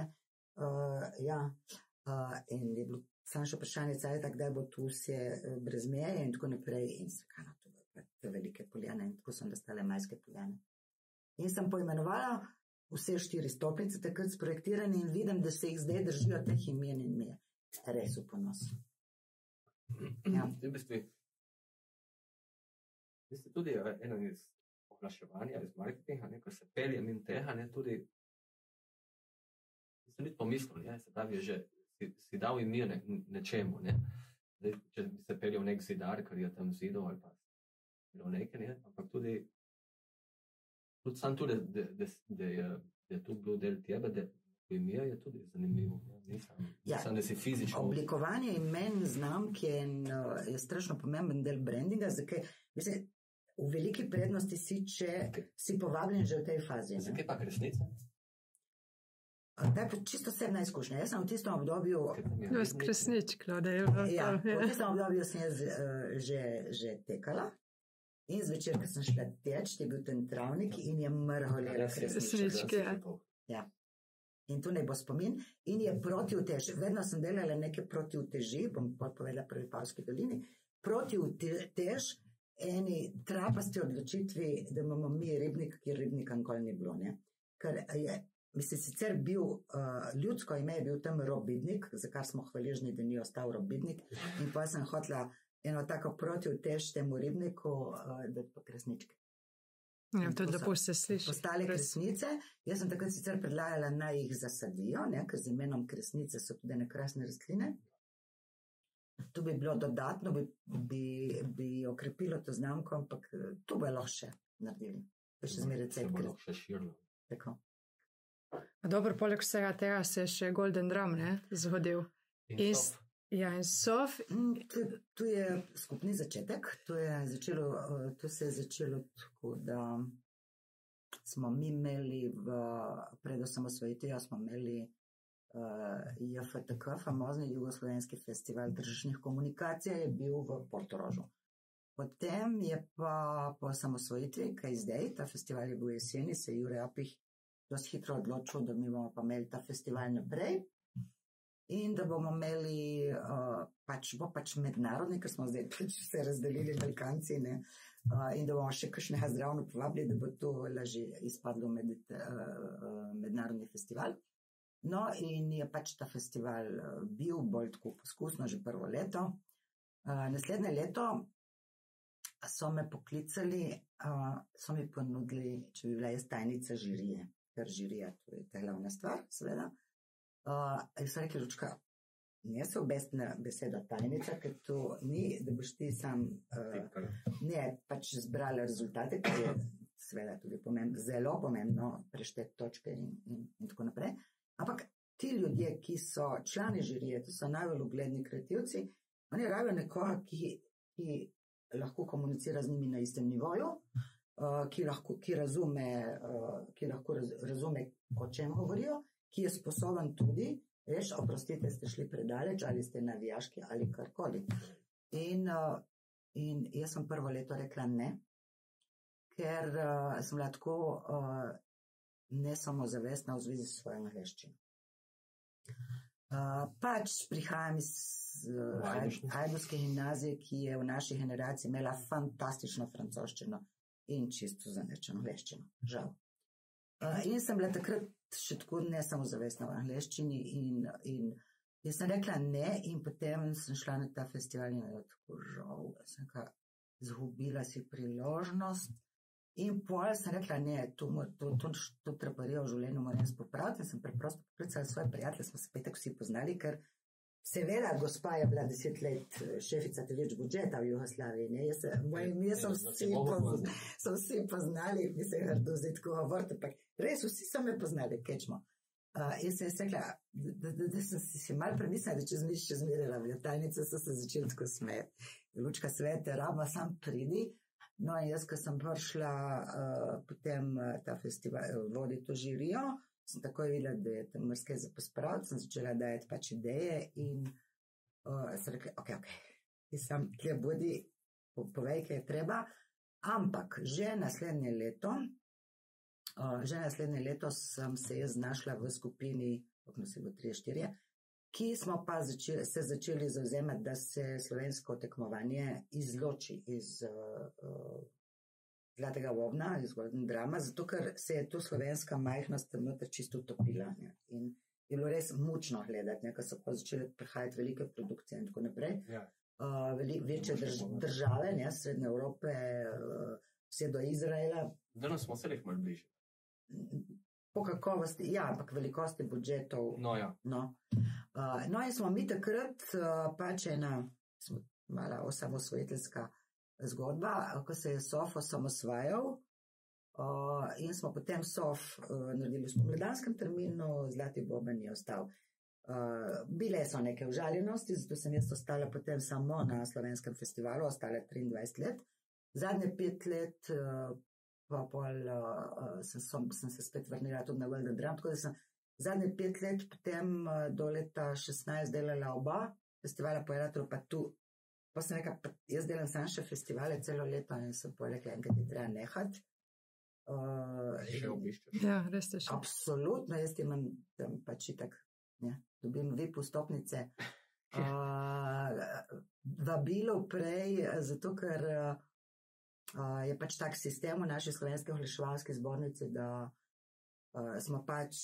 B: In je bilo samo še vprašanje cajta, kdaj bo tu vse brez meje in tako naprej. In se kana, to je te velike poljane in tako so nastale majske poljane. In sem poimenovala vse 4 stopnice takrat sprojektirane in vidim, da se jih zdaj držijo teh imen in mi je res v ponos. Ja.
C: Vi ste tudi eno iz oglaševanja, iz marketinga, ko se peljem in teha, tudi nisem nič pomislil, se pravi, že si dal ime nečemu, Zdaj, če bi se peljal nek zidar, ker je tam zidal ali pa bilo nekaj, ampak tudi sam tudi, da je tu bil del tebe, da ime je tudi zanimivo. Nisem, da si fizično.
B: Oblikovanje imen znamk je strašno pomemben del brandinga, zakaj, mislim, v veliki prednosti si, če si povabljen že v tej fazi.
C: Zakaj pa resnica?
B: To je čisto osebna izkušnja. Jaz sem v tistem obdobju...
A: Kresničkla, da je.
B: Ja, v tistem obdobju sem že tekala in zvečer, ko sem šla teč, je bil ten travnik in je mrholjela
A: kresničke.
B: Ja. In tu ne bo spomin. In je protivtež. Vedno sem delala neke protivteži, bom povedala pri Vipavski dolini, protivtež eni trapasti odločitvi, da imamo mi ribnik, kjer ribnika nikoli ni bilo. Ker je, mislim, sicer bil, ljudsko ime je bil tam Robidnik, za kar smo hvaležni, da ni ostal Robidnik. In pa sem hotela eno tako protivtež temu ribniku, da pa kresničke.
A: Ja, to lepo se sliši.
B: Postale kresnice. Jaz sem takrat sicer predlagala, naj jih zasadijo, ker z imenom kresnice so tudi nekrasne rastline. To bi bilo dodatno, bi okrepilo to znamko, ampak to bi lahko še naredili. To še zmeraj recept.
C: To bi lahko še širilo.
B: Tako.
A: Dobro, poleg vsega tega se je še Golden Drum zgodil. In Sof.
B: To je skupni začetek. To se je začelo tako, da smo mi imeli pred osamosvojitvijo smo imeli JFTK, famozni Jugoslovenski festival tržišnih komunikacij, je bil v Portorožu. Potem je pa po osamosvojitvi, kaj zdaj, ta festival je bil jeseni, se Jure Apih dosti hitro odločil, da mi bomo pa imeli ta festival naprej in da bomo imeli bo mednarodni, ker smo zdaj se razdelili Balkanci, in da bomo še kakšnega zdravno povabili, da bo to lažje izpadlo mednarodni festival. No, in je ta festival bil bolj tako poskusno že prvo leto. Naslednje leto so me poklicali, so mi ponudili, če bi bila jaz tajnica žirije, ker žirija, to je ta glavna stvar, seveda. In so rekli, Lučka, ne se obestna beseda tajnica, ker to ni, da boš ti sam zbrala rezultate, ker je seveda tudi zelo pomembno prešteti točke in tako naprej. Ampak ti ljudje, ki so člani žirije, to so najbolj ugledni kreativci, oni rabijo nekoga, ki lahko komunicira z njimi na istem nivoju, ki lahko razume, o čem govorijo, ki je sposoben tudi, oprostite, ste šli predaleč, ali ste navijaški, ali karkoli. In jaz sem prvo leto rekla ne, ker sem bila tako nesamozavestna v zvezi s svojo angleščino. Prihajam iz Ajdovske gimnazije, ki je v naši generaciji imela fantastično francoščino in čisto zanečeno angleščino, žal. In sem bila takrat še tako nesamozavestna v angleščini in jaz sem rekla ne in potem sem šla na ta festival in je tako žal, sem izgubila si priložnost. In potem sem rekla, ne, to traparijo v življenju moram jaz popraviti, sem preprosto poklicala svoje prijatelje, smo se petek vsi poznali, ker seveda gospa je bila 10 let šefica TV budžeta v Jugoslaviji, jaz so vsi poznali, mislim, da zdaj tako govorite, pa res vsi so me poznali, kečmo. Jaz sem rekla, da sem si malo premislila, da če zmerila v tajnice, so se začeli tako smeti. Lučka, svete, raba, sam pridi. No, in jaz, ko sem prišla potem ta festival voditi to žirijo, sem takoj videla, da je tam marsikaj za pospraviti, sem začela dajati ideje in sem rekla, ok, ki sem tle bodi, povej, kaj je treba, ampak že naslednje leto sem se jaz znašla v skupini, kako se bo 3-4, ki smo pa se začeli zavzemati, da se slovensko tekmovanje izloči iz Zlatega bobna, iz Golden Drama, zato ker se je tu slovenska majhnost noter čisto utopila. Ne? In je bilo res mučno gledati, ker so pa začele prihajati velike produkcije in tako naprej. Ja. Večje države, ne, Srednje Evrope, vse do Izraela.
C: Danes smo se malo bližje.
B: Po kakovosti, ja, ampak velikosti budžetov.
C: No, ja.
B: No, in smo mi takrat pač ena mala osamosvojiteljska zgodba, ko se je SOF osamosvajal in smo potem SOF naredili v spomladanskem terminu, Zlati boben je ostal. Bile so neke užaljenosti, zato sem jaz ostala potem samo na slovenskem festivalu, ostale 23 let. Zadnje 5 let pa sem se spet vrnila tudi na Golden Drum, tako da sem zadnje 5 let potem do leta 16 delala oba festivala po Eratru, pa tu, pa sem rekla, jaz delam sam še festivale celo leto in sem rekla, enkrat je treba nehati.
C: Še obiščeš?
A: Ja, res je še.
B: Absolutno, jaz imam tam pač itak, dobim VIP vstopnice. Vabilo prej, zato ker je pač tak sistem v naši slovenski oglaševalski zbornici, da smo pač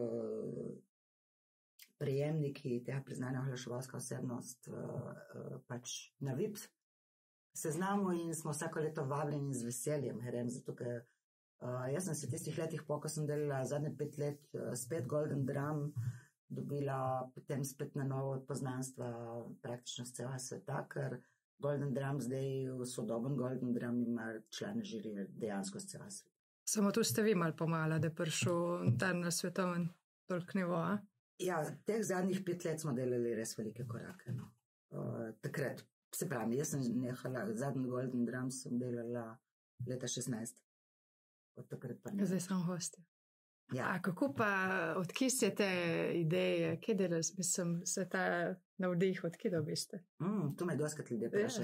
B: prejemniki tega priznanja oglaševalska osebnost pač na VIP seznamu in smo vsako leto vabljeni z veseljem, zato ker jaz sem se v tistih letih, ko sem delala zadnje 5 let, spet Golden Drum, dobila potem spet na novo poznanstva praktično z celega sveta, ker Golden Drum zdaj, sodoben Golden Drum ima člane žirije dejansko z celega sveta.
A: Samo tu ste vi malo pomala, da je prišel dan na svetoven toliko nivo, a?
B: Ja, teh zadnjih 5 let smo delali res velike korake. No. Takrat, se pravi, jaz sem nehala, zadnji Golden Drum sem delala leta 16. Od takrat pa ne.
A: Zdaj sem hostil.
B: Ja.
A: A kako pa, odkje se te ideje, kje delaš, mislim, se ta navdih, odkje dobiste?
B: To me doskrat ljudje praša.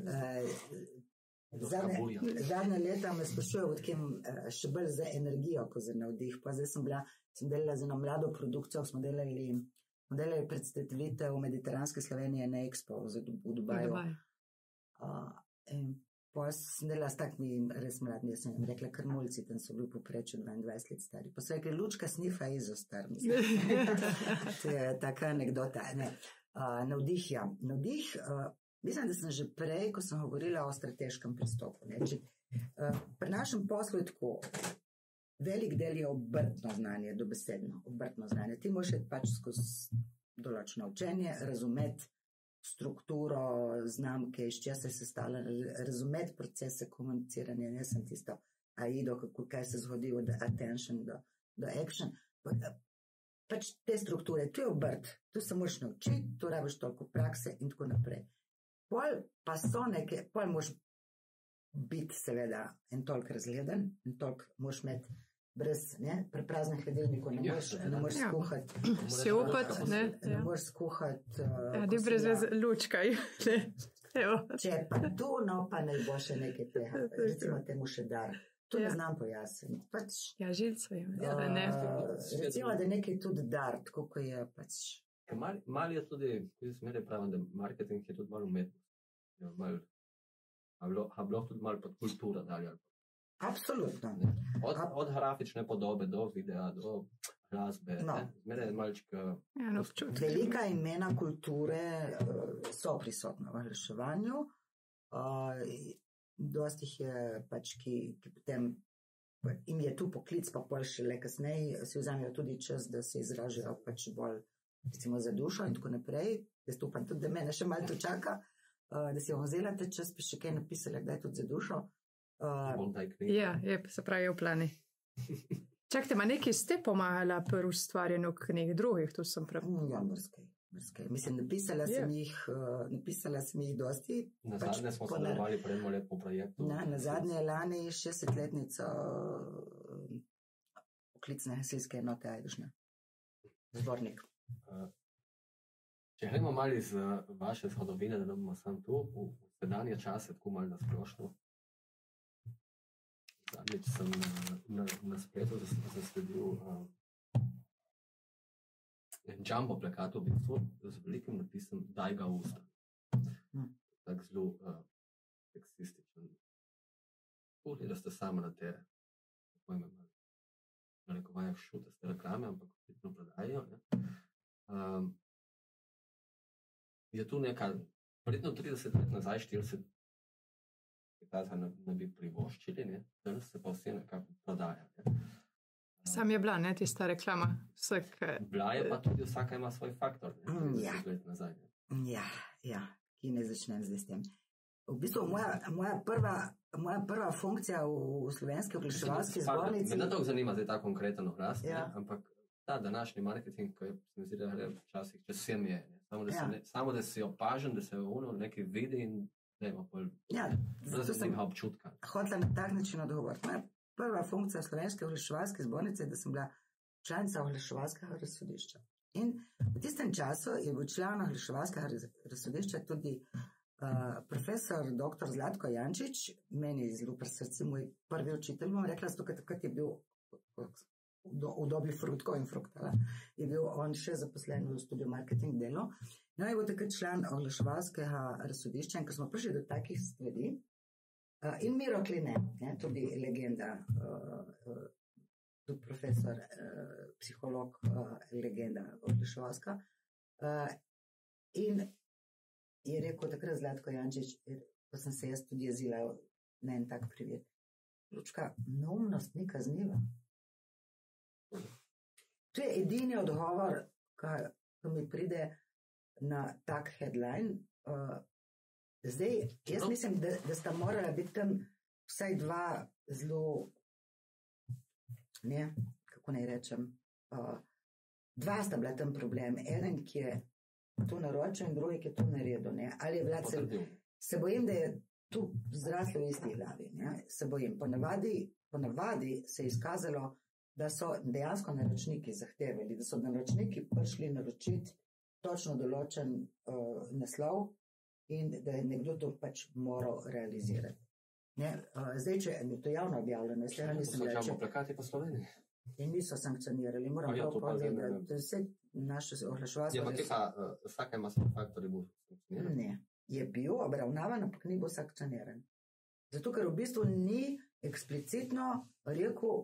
B: Zadnja leta me sprašujejo, odkje še bolj za energijo, kot za navdih. Pa zdaj sem delala z eno mlado produkcijo, smo delali predstavitev mediteranske Slovenije na Expo v Dubaju. In pa sem delala s takimi res mladimi, jaz sem jim rekla, kar mulci, tam so bili poprečju 22 let stari. Pa so rekli, lučka snifa izo star, mislim. To je taka anekdota. Navdih, ja. Navdih, mislim, da sem že prej, ko sem govorila o strateškem pristopu. Pri našem poslu je tako, velik del je obrtno znanje, dobesedno obrtno znanje. Ti moraš pač skozi določeno učenje, razumeti strukturo znamke, iz česa se stala, razumeti procese komuniciranja, ne sem tisto AIDO, kaj se zgodi od attention do action. Pač te strukture, tu je obrt, tu se moraš naučiti, tu rabiš toliko prakse in tako naprej. Pol pa so neke, pol moraš biti seveda en toliko razgledan, en toliko moraš imeti brez, pri praznem hladilniku ne moreš skuhati.
A: Se upati, ne?
B: Ne moreš skuhati.
A: Ni brez lučkaj.
B: Če pa tu, no pa ne bo še nekaj tega. Recimo temu še dar. To ne znam pojasniti.
A: Ja, žilco je.
B: Recimo, da nekaj tudi dar, tako ko je pač.
C: Mal je tudi, ko se smeri pravim, da marketing je tudi malo umetnost. A bilo tudi malo pod kultura dalje.
B: Absolutno.
C: Od grafične podobe do videa, do glasbe. Zmeraj je malčka.
B: Velika imena kulture so prisotna v oglaševanju. Dosti jih je pač, ki potem jim je tu poklic, pa pol šele kasneje si vzamejo tudi čas, da se izražajo pač bolj recimo za dušo in tako naprej. Jaz upam tudi, da mene še malo to čaka, da si bom vzela te čas, pa še kaj napisala, kdaj tudi za dušo.
A: Ja, se pravi v plani. Čakajte, ma nekaj ste pomagala pri ustvarjanju knjig drugih, tu sem prav.
B: Ja, morskaj. Mislim, napisala sem jih dosti.
C: Na zadnje smo sodelovali pri enem lepem projektu.
B: Na zadnje lani 60-letnico poklicne gasilske enote Ajdušne. Zbornik.
C: Če gremo malo iz vaše zgodovine, da bomo sam tu, v sedanje čase, tako malo nasplošno. Zadnjič sem na spletu zasledil en jumbo plakat v bistvu z velikim napisom Daj ga v usta. Tak zelo seksističen. Pogleda ste sama na te, kako ime malo, na rekovajah šutaste reklame, ampak očitno prodajajo. Je tu neka, verjetno 30 let nazaj, 40 ne bi privoščili, ne? Danes se pa vse nekako prodaja.
A: Sam je bila, ne, tista reklama.
C: Bila je pa tudi, vsaka ima svoj faktor, ne? 30 let nazaj.
B: Ja, ki ne začnem zdaj s tem. V bistvu moja prva funkcija v slovenski oglaševalski zbornici...
C: Me ne toliko zanima zdaj ta konkreten oglas, ampak ta današnji marketing, ko je, se mi zdi, da gre včasih čez vsem je. Samo da si opažen, da se ono nekaj vidi in dajmo pol...
B: Zato sem hotela na tak način odgovoriti. Moja prva funkcija slovenske oglaševalske zbornice je, da sem bila članica oglaševalskega razsodišča. In v tistem času je bil član oglaševalskega razsodišča tudi profesor dr. Zlatko Jančič, meni zelo pri srcu moj prvi učitelj, bom rekla, zato takrat je bil v dobi Frutkov in Fruktala, je bil on še zaposlen v studiu marketing delo. No, je bil takrat član oglaševalskega razsodišča in ko smo prišli do takih stvari, in Miro Kline, tudi legenda, tudi profesor, psiholog, legenda oglaševalska, in je rekel takrat Zlatko Jančič, ko sem se jaz tudi jezila na en tak privet. Lučka, neumnost ni kazniva. To je edini odgovor, ko mi pride na tak headline. Zdaj, jaz mislim, da sta morala biti tam vsaj dva zelo, ne, kako naj rečem, dva sta bila tam problem. Eden, ki je to naročil in drugi, ki je to naredil. Ne? Ali je bila se bojim, da je tu zraslo v isti glavi. Ne? Se bojim. Ponavadi se je izkazalo, da so dejansko naročniki zahtevali, da so naročniki prišli naročiti točno določen naslov in da je nekdo to pač moral realizirati. Zdaj, če je to javno objavljeno, jaz tega nisem reče.
C: Počamo plakati po Sloveniji.
B: In niso sankcionirali. Moram povedati, da vse naše oglaševalstvo...
C: Ja, pa pa vsaka ima svoj faktor, je bil sankcioniran?
B: Ne. Je bil obravnavan, ampak ni bil sankcioniran. Zato, ker v bistvu ni eksplicitno rekel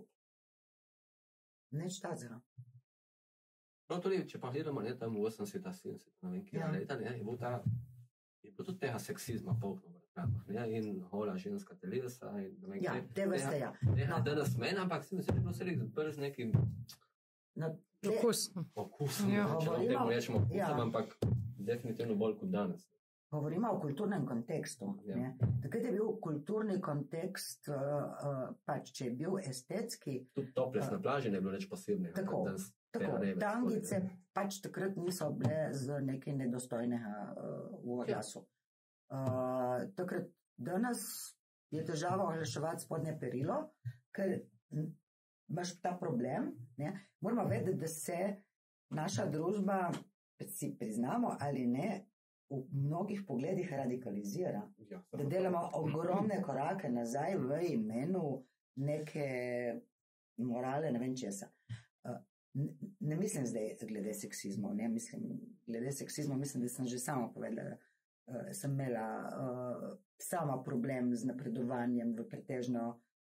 B: nič tazera.
C: No, tudi, če pa gledamo, ne, tam v 80-70, ne vem, kje leta, ne, je bil tudi tega seksizma polkno v reklamah, ne, in hola ženska telesa, in ne vem,
B: ja, te vrste, ja.
C: Tega danes meni, ampak se mi se bilo vse brž nekim okusom, če vam temu rečemo okusom, ampak definitivno bolj kot danes.
B: Govorimo o kulturnem kontekstu. Ja. Takrat je bil kulturni kontekst, pač, če je bil estetski...
C: Tudi toples na plaži ne je bilo nič posebnega.
B: Tako, tangice pač takrat niso bile z nekaj nedostojnega v oglasu. Takrat danes je težava oglaševati spodnje perilo, ker imaš ta problem. Ne? Moramo vedeti, da se naša družba, si priznamo ali ne, v mnogih pogledih radikalizira. Ja, da delamo ogromne korake nazaj v imenu neke morale, ne vem česa. Ne mislim zdaj glede seksizmov, ne mislim glede seksizmov, mislim, da sem že sama povedala, sem imela sama problem z napredovanjem v pretežno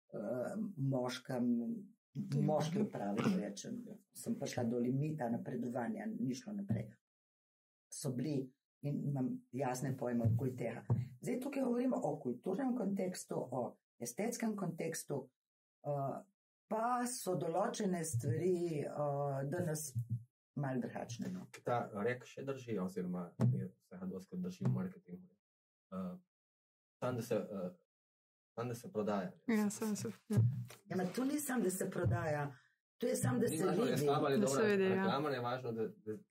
B: moški pravi, rečem. Sem prišla do limita napredovanja, ni šlo naprej. So bili in imam jasne pojme okoli tega. Zdaj tukaj govorimo o kulturnem kontekstu, o estetskem kontekstu, pa so določene stvari danes malo drugačne. No.
C: Ta rek še drži, oziroma se ga doskrat drži v marketingu. Tam, da se prodaja.
A: Ja, sam se.
B: Ja, tu ni sam, da se prodaja. Tu je sam, da se vidi.
C: Reklama je važno, da...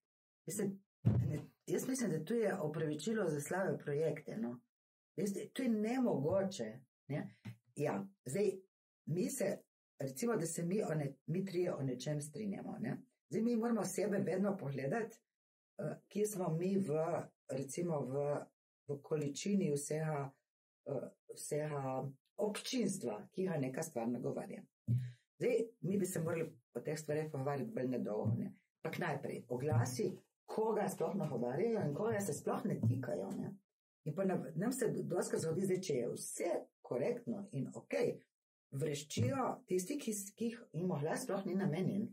B: Jaz mislim, da tu je opravičilo za slabe projekte. No. Tu je nemogoče. Ne? Ja, zdaj, recimo, da se mi trije o nečem strinjamo. Ne? Zdaj, mi moramo sebe vedno pogledati kje smo mi recimo v količini vsega občinstva, ki ga neka stvar nagovarja. Zdaj, mi bi se morali o teh stvareh pogovarjati bolj nedolgo. Ne? Pak najprej, oglasi, koga sploh nagovarjajo in koga se sploh ne tikajo. Ne? In pa nam se doskrat zgodi, zdaj, če je vse korektno in ok, vreščijo tisti, ki jim oglas sploh ni namenjen.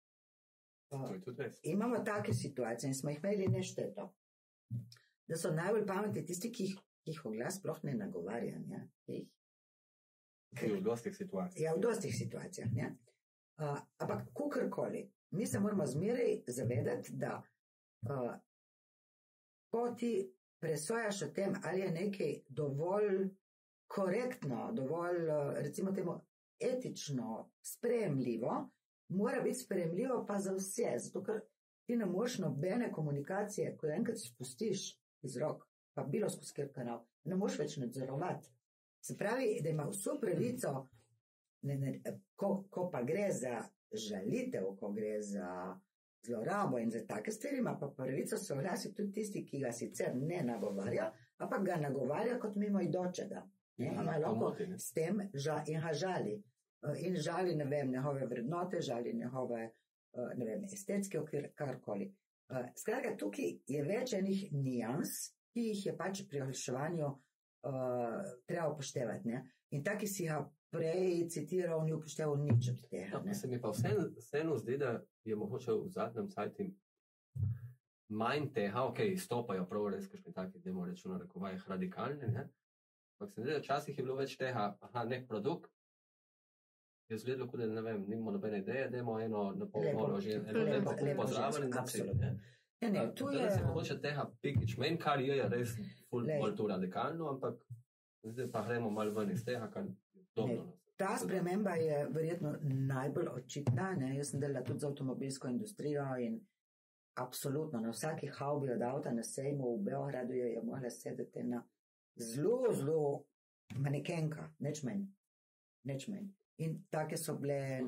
B: Imamo take situacije in smo jih imeli nešteto, da so najbolj pametni tisti, ki jih oglas sploh ne nagovarja. Ne?
E: V dostih situacijah.
B: Ja, v dostih situacijah. Ne? Ampak kakorkoli, mi se moramo zmeraj zavedati, da ko ti presojaš o tem, ali je nekaj dovolj korektno, dovolj, recimo temu, etično, sprejemljivo, mora biti sprejemljivo pa za vse, zato ker ti ne moreš nobene komunikacije, ko enkrat spustiš iz rok, pa bilo skozi kjer kanal, ne moreš več nadzorovati. Se pravi, da ima vso pravico, ko pa gre za žalitev, ko gre za zlorabo in za take stvari, ima pa pravico se oglasiti tudi tisti, ki ga sicer ne nagovarja, ampak ga nagovarja kot mimoidočega. Ima lahko s tem in ga žali. In žali, ne vem, njegove vrednote, žali njegove, ne vem, estetske okvir, karkoli. Skratka, tukaj je več enih nijans, ki jih je pač pri oglaševanju treba upoštevati. Ne? In taki si ga prej citiral, ni upošteval nič od tega.
E: No, se mi pa vseeno zdi, da je mogoče v zadnjem cajtu manj tega, ok, izstopajo prav res kakšni taki, da moramo reči na rekovajih radikalni, ne? Ampak se mi zdi, da včasih je bilo več tega, nek produkt, je izgledalo, da ne vem, nimamo nobene ideje, da imamo eno napolno že, eno lepo pozdraven in absolutno. Tu je se mogoče tega pikič, meni kar je res bolj tu radikalno, ampak zdaj pa gremo malo ven iz tega, kar je dobro.
B: Ta sprememba je verjetno najbolj očitna, ne? Jaz sem delala tudi za avtomobilsko industrijo in absolutno na vsaki havbi od avta na sejmu v Beogradu je mogla sedeti na zelo manekenka, nič manj. In take so bile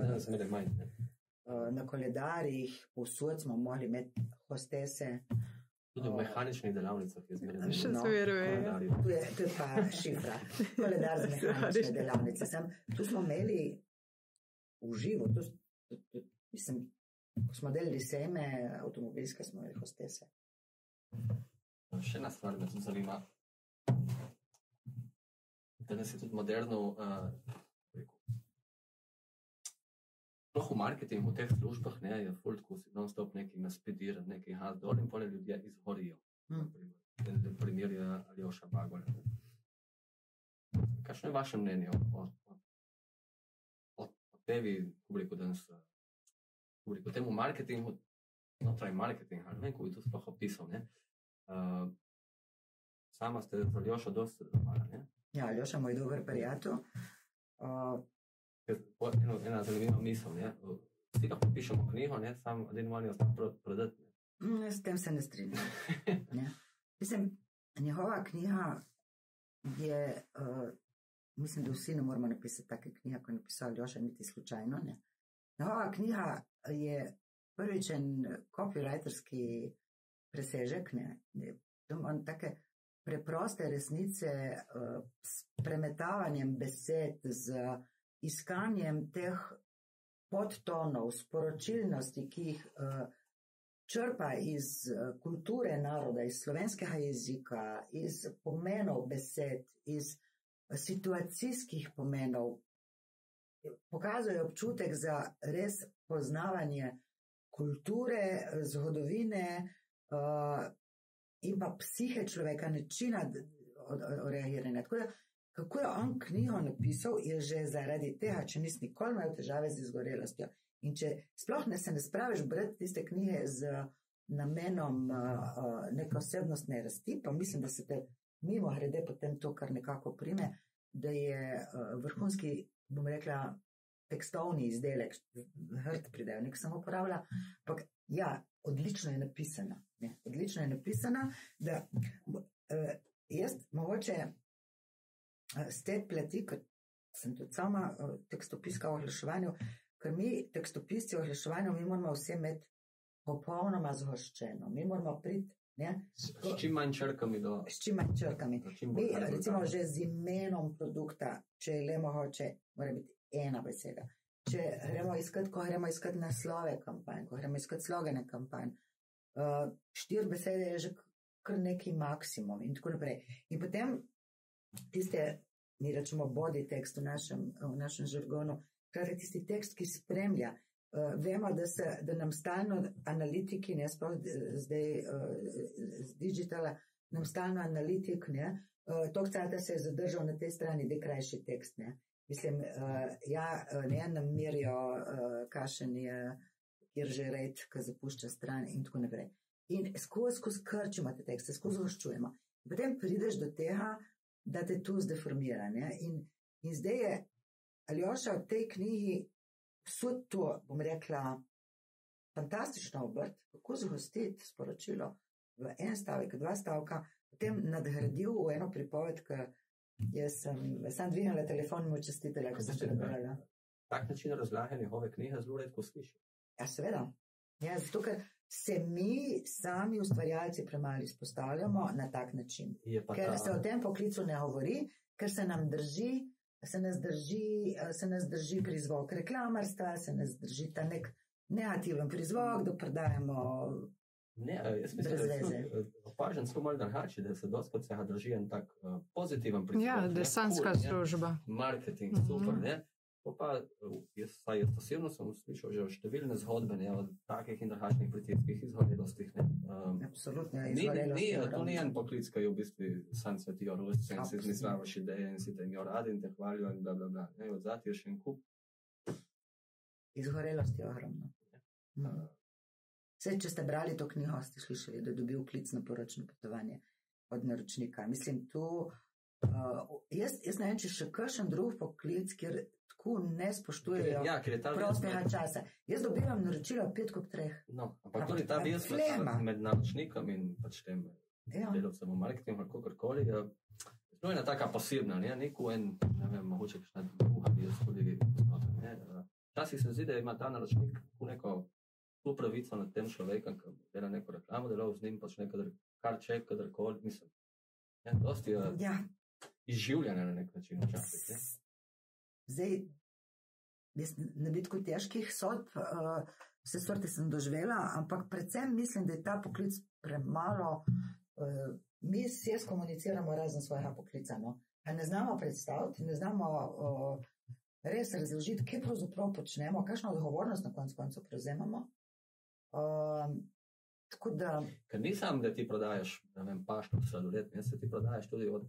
B: na koledarjih, povsod smo mogli imeti hostese.
E: Tudi v mehaničnih delavnicah je zmeraj.
F: Še zmeraj.
B: Tu je pa šifra. Koledar za mehanične delavnice. Tu smo imeli v živo, mislim, ko smo delali sejme avtomobilske, smo imeli hostese.
E: Še ena stvar me tudi zanima. Danes je tudi moderno v marketingu, v teh službah, ne, je ful tako si non-stop nekaj naspidirati, nekaj dol in pole ljudje izhorijo. Ten primer je Aljoša Bagole. Kakšno je vaše mnenje o tebi, o temu marketingu, znotraj marketinga, ne vem, ko bi to sploh opisal, ne? Sama ste z Aljošo dosti sodelovala, ne?
B: Ja, Aljoša moj dober prijatelj.
E: Ena zanimiva misel, ne? Vsi lahko pišemo knjigo, ne? Sam edin manj ostane prodati.
B: S tem se ne strinjam. Mislim, njegova knjiga je, mislim, da vsi ne moramo napisati take knjige, ko je napisal Aljoša, niti slučajno, ne? Njegova knjiga je prvič en copywriterski presežek, ne? On take preproste resnice s premetavanjem besed, z iskanjem teh podtonov, sporočilnosti, ki jih črpa iz kulture naroda, iz slovenskega jezika, iz pomenov besed, iz situacijskih pomenov, pokazuje občutek za res poznavanje kulture, zgodovine in pa psihe človeka, načina reagiranja. Tako da, kako je on knjigo napisal, je že zaradi tega, če nisi nikoli imel težave z izgorelostjo. In če sploh se ne spraviš brati tiste knjige z namenom neke osebnostne rasti, pa mislim, da se te mimo grede potem to, kar nekako prime, da je vrhunski, bom rekla, tekstovni izdelek, hrt pridevnik sem uporabila, ampak ja, odlično je napisana. Ne? Odlično je napisana, da jaz mogoče z te plati, ker sem tudi sama tekstopiska o oglaševanju, ker mi tekstopisci o oglaševanju, mi moramo vse imeti popolnoma zgoščeno. Mi moramo priti, ne?
E: S čim manj črkami do...
B: S čim manj črkami.
E: do čim bolj
B: Mi, recimo,
E: rezultatov.
B: že z imenom produkta, če je le mogoče, mora biti ena beseda. Če ko gremo iskat naslove kampanj, ko gremo iskat slogane kampanj, 4 besede je že kar neki maksimum in tako naprej. In potem tiste, mi rečemo body text v našem žargonu, kratka tisti tekst, ki spremlja. Vemo, da nam stalno analitiki, ne sploh zdaj z digitala, nam stalno analitik, ne, toliko cajta se je zadržal na tej strani, da je krajši tekst, ne. Mislim, nam merijo, kakšen je, kjer že red, ki zapušča stran in tako naprej. In skozi krčimo te tekste, skozi goščujemo. Potem prideš do tega, da te tu zdeformira, ne. In zdaj je Aljoša v tej knjigi vso to, bom rekla, fantastično obrt, kako zgostiti sporočilo v en stavek, 2 stavka, potem nadgradil v eno pripoved, ki jaz sem dvignila telefon in mu čestitela, ko sem prebrala.
E: Tak način razlage njegove knjige zelo redko sliši.
B: Ja, seveda. Ja, zato, ker se mi sami ustvarjalci premalo izpostavljamo na tak način. Ker se o tem poklicu ne govori, ker se nas drži prizvok reklamarstva, se nas drži ta nek negativen prizvok, da prodajemo
E: jaz mislim, da opažam celo malo drugače, da se dostkrat se drži en tak pozitiven prizvok.
A: Ja, desanska služba.
E: Marketing, super, ne? To pa, jaz osebno sem slišal že številne zgodbe, ne, od takih in drugačnih pritiskih izgorelostih, ne.
B: Absolutno,
E: to ni en poklic, ki je v bistvu sam svetijo rojstce in si izmislavaš ideje in si te njo radi in te hvalijo in bla, bla, bla. Ne, odzati je še en kup.
B: Izgorelost je ogromno. Če ste brali to knjigo, ste slišali, da je dobil klic na poročno potovanje od naročnika. Mislim, tu, jaz ne vem, če še kakšen drug poklic, kjer tako ne spoštujejo prostega časa. Jaz dobivam naročilo 5:3.
E: No, ampak tudi ta bil med naročnikom in pač tem delavcem v marketingu, kakorkoli, je ena taka posebna, neko ne vem, mogoče kakšna druga bil tudi včasih se zdi, da ima ta naročnik neko pravico nad tem človekom, ki dela neko reklamo, delal z njim počne kadarkoli, mislim. Dosti je izživljanje na nek način včasih.
B: Zdaj, ne bi tako težkih sodb, vse sorte sem doživela, ampak predvsem mislim, da je ta poklic premalo, mi vse skomuniciramo razen svojega poklica, no. Ne znamo predstaviti, ne znamo res razložiti, kaj pravzaprav počnemo, kakšno odgovornost na koncu prevzemamo. Tako da...
E: Ker ni sam, da ti prodajaš, ne vem, pašto sladoled, ne, se ti prodajaš tudi od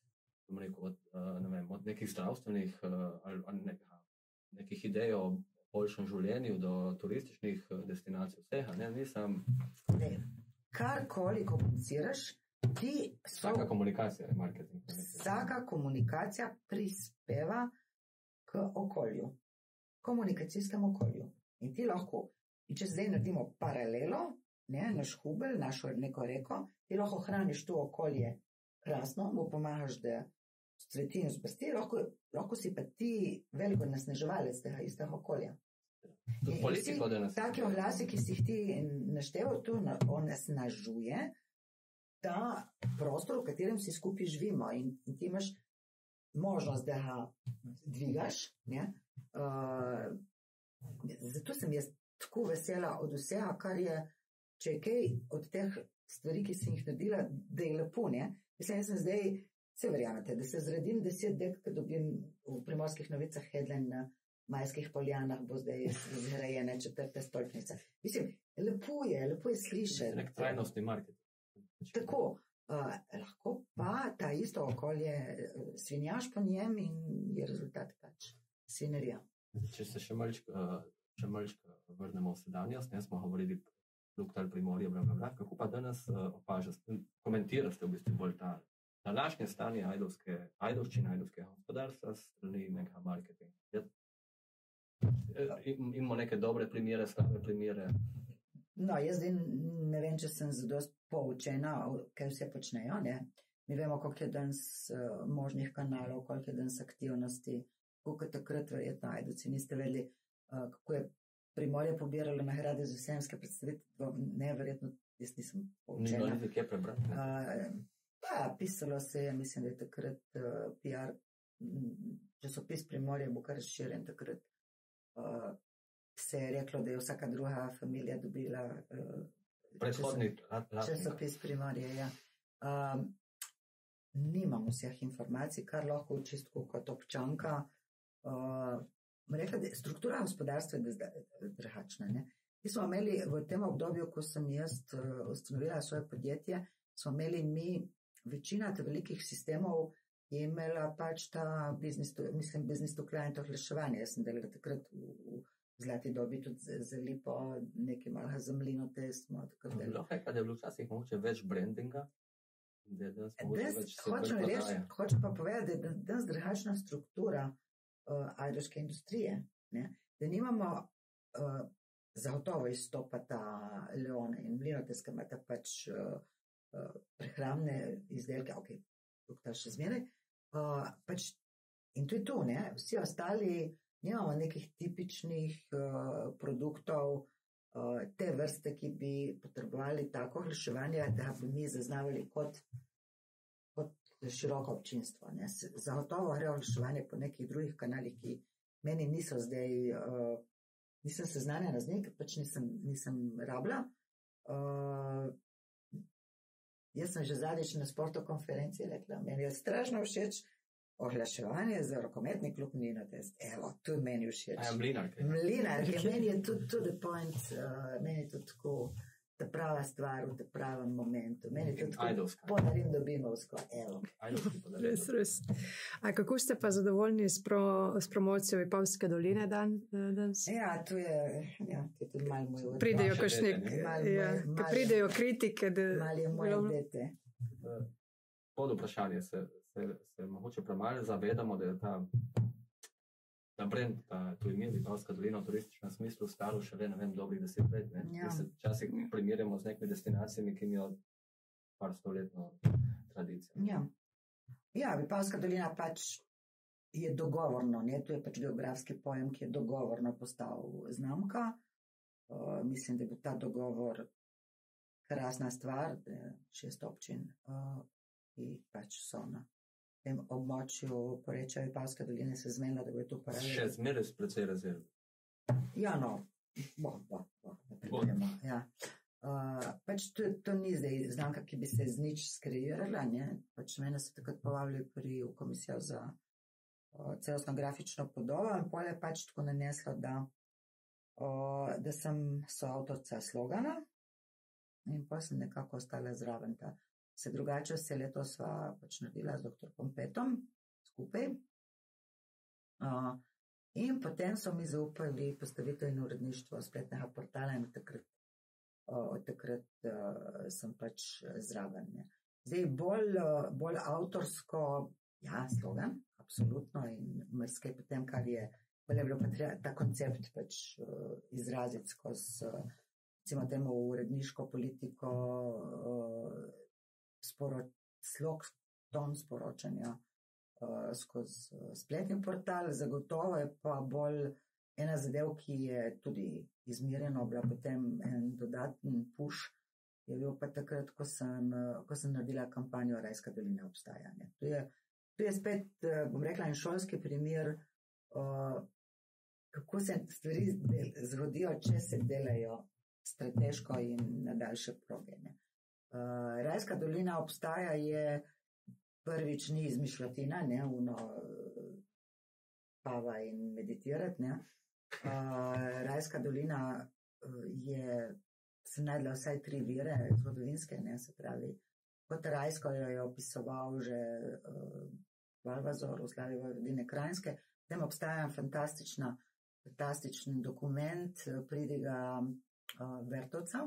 E: nekih zdravstvenih ali nekih idej o boljšem življenju do turističnih destinacij vsega, ne, nisem...
B: Karkoli komuniciraš,
E: Vsaka komunikacija je marketing.
B: Vsaka komunikacija prispeva k okolju, komunikacijskemu okolju. In ti lahko, in če zdaj naredimo paralelo, naš hubel, našo neko reko, ti lahko hraniš to okolje krasno, mu pomagaš, da cveti in zbrsti, lahko si pa ti veliko nasneževalec tega istega okolja. Taki oglasi, ki si jih ti našteval, to onesnažuje ta prostor, v katerem si skupaj živimo in ti imaš možnost, da ga dvigaš. Zato sem jaz tako vesela od vsega, kar je, če je kaj od teh stvari, ki sem jih naredila, da je lepo. Mislim, jaz sem zdaj, vse verjamete, da se zredim 10 dek, ko dobim v Primorskih novicah headline na Majskih Poljanah, bo zdaj zgrajene 4. stolpnice. Mislim, lepo je slišati.
E: Nek trajnostni marketing.
B: Tako, lahko pa ta isto okolje svinjaš po njem in je rezultat pač svinjarija.
E: Če se še malčka vrnemo v sedanjost, smo govorili Luktal, Primorje, blablabla, kako pa danes opažate, komentirate v bistvu bolj ta današnje stanje ajdovščine, ajdovskega gospodarstva s strani nekega marketinga? Imamo neke dobre primere, slabe primere?
B: No, jaz zdaj ne vem, če sem zadost poučena, kaj vse počnejo. Mi vemo, koliko je danes možnih kanalov, koliko je danes aktivnosti, koliko takrat verjetno ajdovci niste vedeli, kako je Primorje pobiralo nagrade za vsemske predstavitve, neverjetno, jaz nisem
E: Ni
B: poučena.
E: bilo nekaj prebrati.
B: Pisalo se je, mislim, da je takrat PR, časopis Primorje bo kar razširjen takrat. Se je reklo, da je vsaka druga familija dobila
E: Predhodni
B: časopis Primorje, ja. Nimam vseh informacij, kar lahko v čistku kot občanka. Rekla, da struktura gospodarstva je drugačna. Mi smo imeli v tem obdobju, ko sem jaz ustanovila svoje podjetje, smo imeli mi večina te velikih sistemov je imela pač ta business to client ohlaševanje. Jaz sem delala takrat v zlati dobi tudi za Lipo, nekaj malega za Mlinote smo takrat delali.
E: Lahko je, da je bilo včasih mogoče več brandinga.
B: Hočem pa povedati, da je danes drugačna struktura ajdovske industrije, da nimamo zagotovo izstopata Leone in Mlinoteska imata pač prehrambne izdelke, ok, tukaj še zmeraj, pač in to je to, vsi ostali nimamo nekih tipičnih produktov te vrste, ki bi potrebovali tako ohlaševanje, da bi mi zaznavali kot široko občinstvo. Zagotovo gre ohlaševanje po nekih drugih kanalih, ki meni niso zdaj, nisem seznanjena z njim, pač nisem rabila. Jaz sem že zadnjič na sportokonferenciji rekla, meni je strašno všeč ohlaševanje za rokometni klub Mlinotest. Evo, to je meni všeč.
E: Mlinarke.
B: Mlinarke, meni je tudi to the point, meni je tudi tako ta prava stvar v tem pravem momentu. Meni je tudi tako podarim dobimovsko, evo.
A: Res. A kako ste pa zadovoljni s promocijo Vipavske doline danes?
B: Ja, to je tudi malo moj odnos.
A: Pridejo pridejo kritike, da...
B: Malo je moje dete.
E: Pod vprašanje se mogoče premalo zavedamo, da je ta brand, to ime Vipavska dolina v turističnem smislu staro šele, ne vem, dobrih 10 let.
B: Ja.
E: Se včasih primerjamo z nekimi destinacijami, ki imajo par stoletno tradicijo.
B: Ja, Vipavska dolina pač je dogovorno, to je pač geografski pojem, ki je dogovorno postal znamka. Mislim, da bo ta dogovor krasna stvar, da 6 občin, ki pač so na tem območju porečja Vipavske doline se zmenila, da bo to paralelno.
E: Še zmeraj s precej rezerv.
B: Ja, ja. Pač to ni zdaj znamka, ki bi se z nič skreirala, pač mene so takrat povabili v komisijo za celostno grafično podobo in pol je pač tako naneslo, da sem soavtorca slogana in pa sem nekako ostala zraven ta. Se drugače vse leto sva pač naredila z dr. Pompetom skupaj. In potem so mi zaupali postavitev in uredništvo spletnega portala in od takrat sem pač zraven. Zdaj bolj avtorsko, ja, slogan, absolutno, in marsikaj potem, kar je bilo ta koncept pač izraziti skozi, recimo temu uredniško politiko, slog, ton sporočanja skozi spletni portal, zagotovo je pa bolj ena zadev, ki je tudi izmirjeno, bila potem en dodaten push, je bil pa takrat, ko sem naredila kampanjo Rajska dolina obstajanja. To je spet, bom rekla, en šolski primer, kako se stvari zgodijo, če se delajo strateško in na daljše proge. Rajska dolina obstaja je prvič ni izmišljotina, pava in meditirati. Rajska dolina sem najdla vsaj 3 vire zgodovinske, se pravi, kot Rajsko jo je opisoval že Valvazor v slavi Vojvodine Krajinske. Tem obstaja fantastičen dokument pridiga Vertovca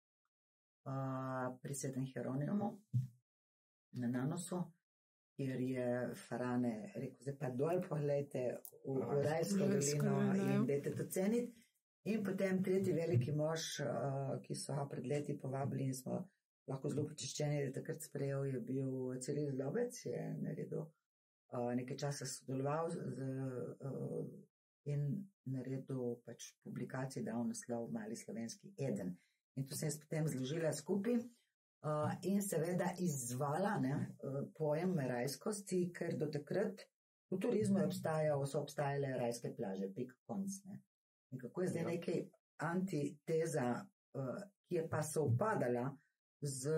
B: pri Svetem Hieronimu na Nanosu, kjer je Farane rekel, zdaj pa dol pogledajte v Rajsko dolino in dajte to ceniti. In potem tretji veliki mož, ki so ga pred leti povabili in smo lahko zelo počaščeni, da takrat sprejel, je bil Ciril Lobec, je naredil nekaj časa sodeloval in naredil pač publikacijo, dal naslov Mali slovenski eden. In to sem jaz potem zložila skupaj in seveda izzvala pojem rajskosti, ker do takrat v turizmu so obstajale rajske plaže, pik konc. In kako je zdaj nekaj antiteza, ki je pa sovpadala z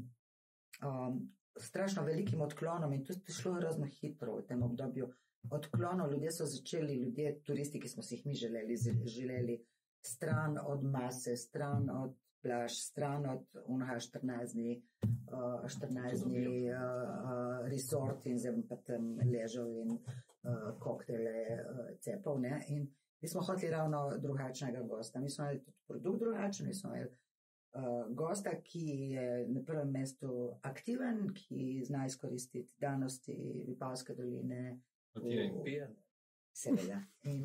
B: strašno velikim odklonom in to je šlo razno hitro v tem obdobju. Odklonov ljudje so začeli, turisti, ki smo si jih mi želeli stran od mase, stran od plaž, stran od unaha 14 dni resort in zdaj pa tam ležal in koktele cepov, in mi smo hoteli ravno drugačnega gosta. Mi smo imeli tudi produkt drugačen, mi smo imeli gosta, ki je na prvem mestu aktiven, ki zna izkoristiti danosti Vipavske doline. Seveda.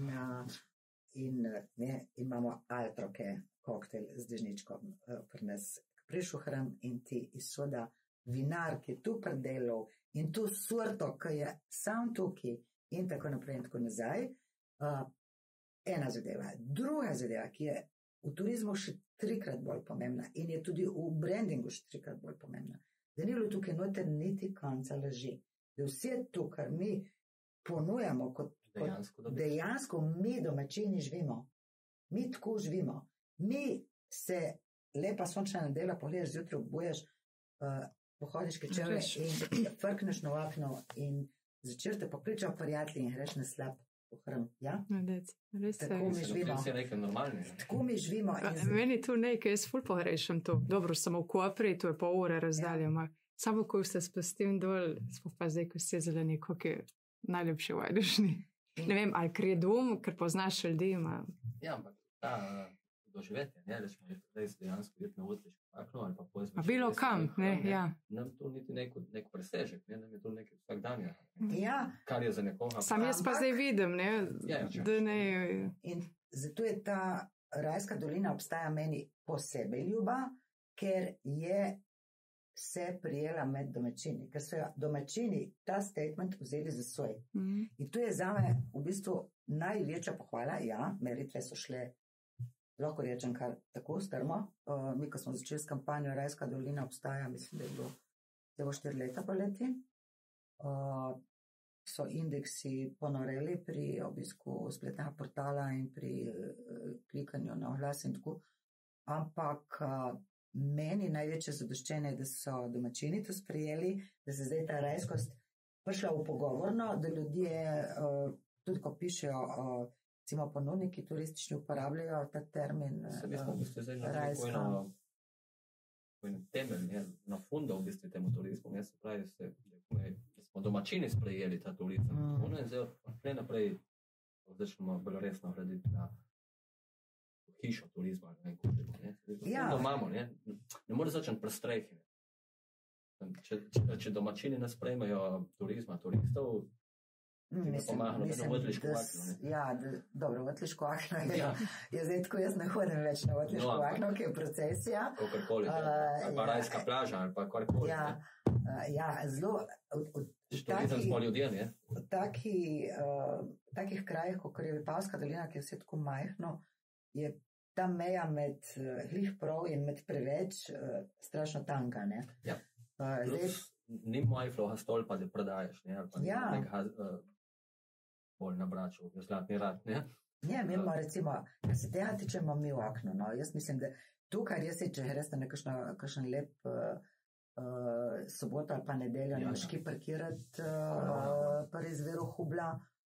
B: In imamo altroke koktel z dežničkom pri nas prišuhram in ti iz soda vinar, ki je tu predelal in tu sorto, ki je sam tukaj in tako naprej in tako nazaj. Ena zadeva. Druga zadeva, ki je v turizmu še 3-krat bolj pomembna in je tudi v brandingu še 3-krat bolj pomembna. Da ni bilo tukaj noter niti konca laži. Da vse to, kar mi ponujamo kot dejansko mi domačini živimo. Mi tako živimo. Mi se lepa sončna nedela pogledaš, zjutraj obuješ, pohodiš kečeve in frkneš na okno in začer te pokličajo prijatelji in greš na slab pohrm. Ja? Tako mi živimo. Tako mi živimo.
A: Meni tu nekaj, jaz ful pogrešam to. Dobro, samo v Kopri, to je pol ure razdalje. Samo ko se spustim dol, smo pa zdaj, ko se zeleni, kako je najlepši v Ajdušni. Ne vem, ali kre dom, ker poznaš ljudi.
E: Ja, ampak ta doživetje, rečemo, da je dejansko iti na Otliško okno ali pa pozveš.
A: Bilo kam, ja.
E: Nam to niti nek presežek, nam je to nekaj vsakdanja.
B: Ja.
E: Kar je za nekoga.
A: Sam jaz pa zdaj vidim, da ne.
B: In zato je ta rajska dolina obstaja meni posebej ljuba, ker je se prijela med domačini, ker so domačini ta statement vzeli za svoj. In to je zame v bistvu največja pohvala. Ja, meritve so šle, lahko rečem, kar tako strmo. Mi, ko smo začeli s kampanjo Rajska dolina obstaja, mislim, da je bilo celo 4 leta po leti, so indeksi ponoreli pri obisku spletnega portala in pri klikanju na oglas in tako. Ampak meni največje zadoščenje je, da so domačini to sprejeli, da se zdaj ta rajskost prišla v pogovorno, da ljudje tudi ko pišejo recimo ponudniki turistični uporabljajo ta termin rajska.
E: Temelj, na funda v bistvu temu turizmu, jaz se pravi, da smo domačini sprejeli ta turizem. Ono je zdaj naprej začnemo bolj resno gledati na hišo turizma, ne imamo, ne more začeti prestrejki. Če domačini ne sprejmejo turizma, turistov, pomahno, da v Otliško okno.
B: Ja, dobro, v Otliško okno je zdaj tako, jaz ne hodim več na Otliško okno, ki je procesija.
E: Kakorkoli, ali pa rajska plaža, ali pa karkoli.
B: Ja, zelo
E: turizem smo ljudje, ne?
B: V takih krajih, kot je Vipavska dolina, ki je vse tako majhno, je ta meja med glih prav in med preveč strašno tanka, ne?
E: Ja, plus ni moj floha stolpa, da prodajaš, ne? Ali pa nekaj bolj na braču, zlatni rad, ne?
B: Ne, mi imamo recimo, kar se tega tiče, imamo mi v okno, no. Jaz mislim, da tukaj res je, če greš na kakšen lep soboto ali pa nedeljo, ne moš ki parkirati pri izviru Hubla,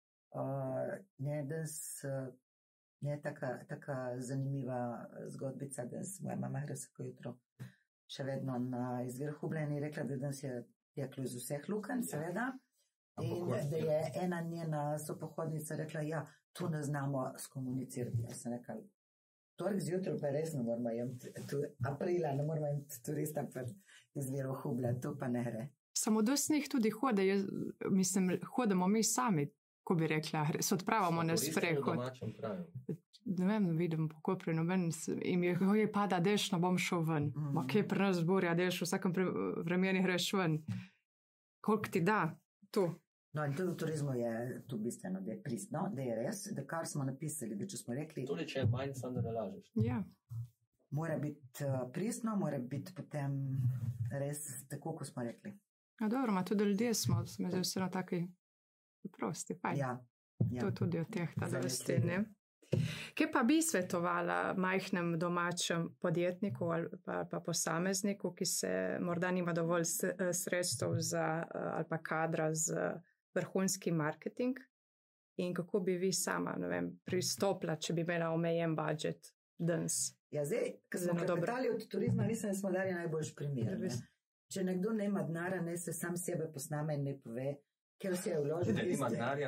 B: ne, taka zanimiva zgodbica, da moja mama gre vsako jutro še vedno na izvir Hubla in je rekla, da danes je teklo iz vseh lukenj, seveda, in da je ena njena sopohodnica rekla, ja, tu ne znamo skomunicirati. Jaz sem rekla, torek zjutraj pa res ne moramo imeti, aprila ne moramo imeti turista pri izviru Hubla, tu pa ne gre.
A: Samo dosti njih tudi hode, mislim, hodimo mi sami, ko bi rekla, se odpravamo na sprehod. Ne vem, vidim po Kopru, noben jim je pada dež, no bom šel ven. Ok, pri nas zborja dež, v vsakem vremeni greš ven. Koliko ti da tu?
B: No, in to v turizmu je tu bistveno, da je pristno, da je res, da kar smo napisali, da če smo rekli,
E: Tudi če je manj, samo da ne lažeš.
A: Ja.
B: mora biti pristno, mora biti potem res tako, kot smo rekli.
A: A dobro, ma tudi ljudje smo zdaj vseeno taki prosti, fajn.
B: Ja,
A: To tudi od teh ta dosti,
B: Zanesljivo.
A: ne? Kaj pa bi svetovala majhnem domačem podjetniku ali pa posamezniku, ki se morda nima dovolj sredstev ali pa kadra za vrhunski marketing in kako bi vi sama, ne vem, pristopila, če bi imela omejen budžet danes?
B: Ja, zdaj, ko smo klepetali od turizma, mislim, da smo dali najboljši primer. Ne? Če nekdo nema denarja, ne se sam sebe posname in ne pove, ker se je vložil.
E: Ne ima denarja.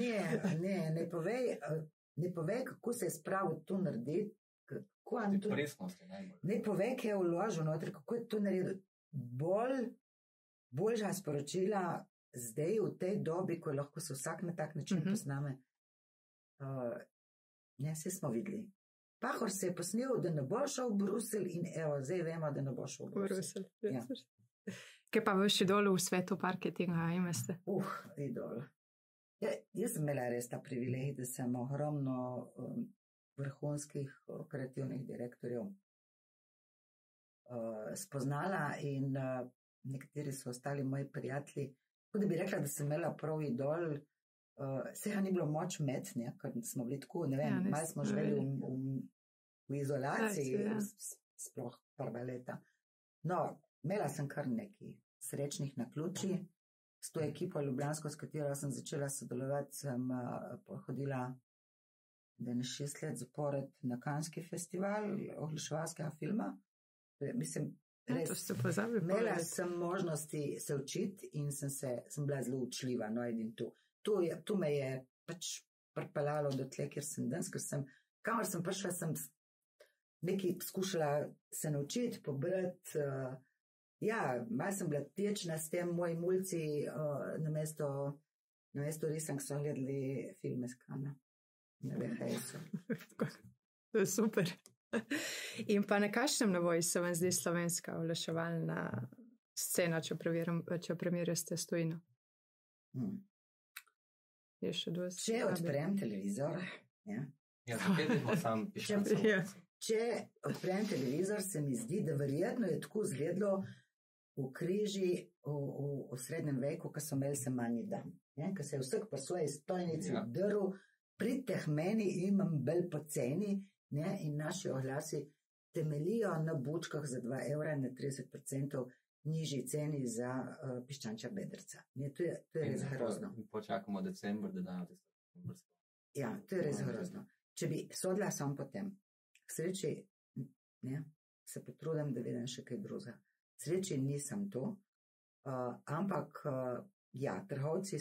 B: Ne pove, kako se je spravil to narediti.
E: Presnost je najbolj.
B: Ne pove, kaj je vložil noter, kako je to naredil. Boljša sporočila zdaj v tej dobi, ko lahko se vsak na tak način posname. Ne, vse smo videli. Pahor se je posnel, da ne bo šel v Bruselj in evo, zdaj vemo, da ne bo šel v Bruselj. Ja.
A: Kaj pa vaš idol v svetu marketinga, imate?
B: Idol. Ja, jaz sem imela res ta privilegij, da sem ogromno vrhunskih kreativnih direktorjev spoznala in nekateri so ostali moji prijatelji. Tako da bi rekla, da sem imela prav idol, vsega ni bilo moč med, ker smo bili tako, ne vem, malo smo živeli v izolaciji, sploh prva leta. No, imela sem kar nekaj srečnih naključij. S to ekipo ljubljansko, s katero sem začela sodelovati, sem pohodila 6 let zapored na Canneski festival oglaševalskega filma. Mislim, res, imela sem možnosti se učiti in sem bila zelo učljiva. No, to me je pač pripeljalo do tle, kjer sem danes, kamor sem prišla, sem nekaj skušala se naučiti, pobrati. Ja, malo sem bila tečna s tem, moji mulci namesto risank so gledali filme s Kana na VHS-u.
A: To je super. In pa na kakšnem nivoju se vam zdi slovenska oglaševalna scena, če primerjate s tujino?
B: Če odprem televizor, če odprem televizor, se mi zdi, da verjetno je tako izgledalo v križi v srednjem veku, ko so imeli semanji dan. Ko se je vsak po svoji stojnici drl, pridite meni, imam bolj poceni, in naši oglasi temelijo na bučkah za 2 evra na 30% nižji ceni za piščančja bedrca. To je res grozno.
E: Počakamo decembr, da dajo decembr.
B: Ja, to je res grozno. Če bi sodila sam potem, k sreči, se potrudim, da vidim še kaj drugega. Sreči nisem to, ampak ja, trgovci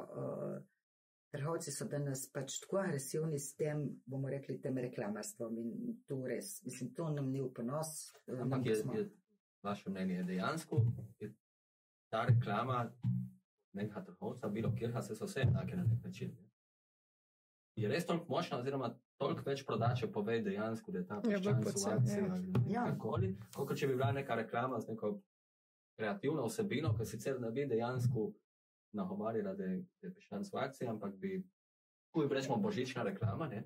B: so danes pač tako agresivni s tem, bomo rekli, tem reklamarstvom in to res, mislim, to nam ni v ponos.
E: Ampak je vaše mnenje dejansko, je ta reklama nekega trgovca, bilo kjerha se so vse enake na nek način. Je res toliko močna, oziroma toliko več prodače povej dejansko, da je ta piščanc v akciji kakoli, koliko če bi bila neka reklama z neko kreativno vsebino, ki sicer ne bi dejansko nagovarjala, da je piščanc v akciji, ampak bi, ko bi rečemo božična reklama, ne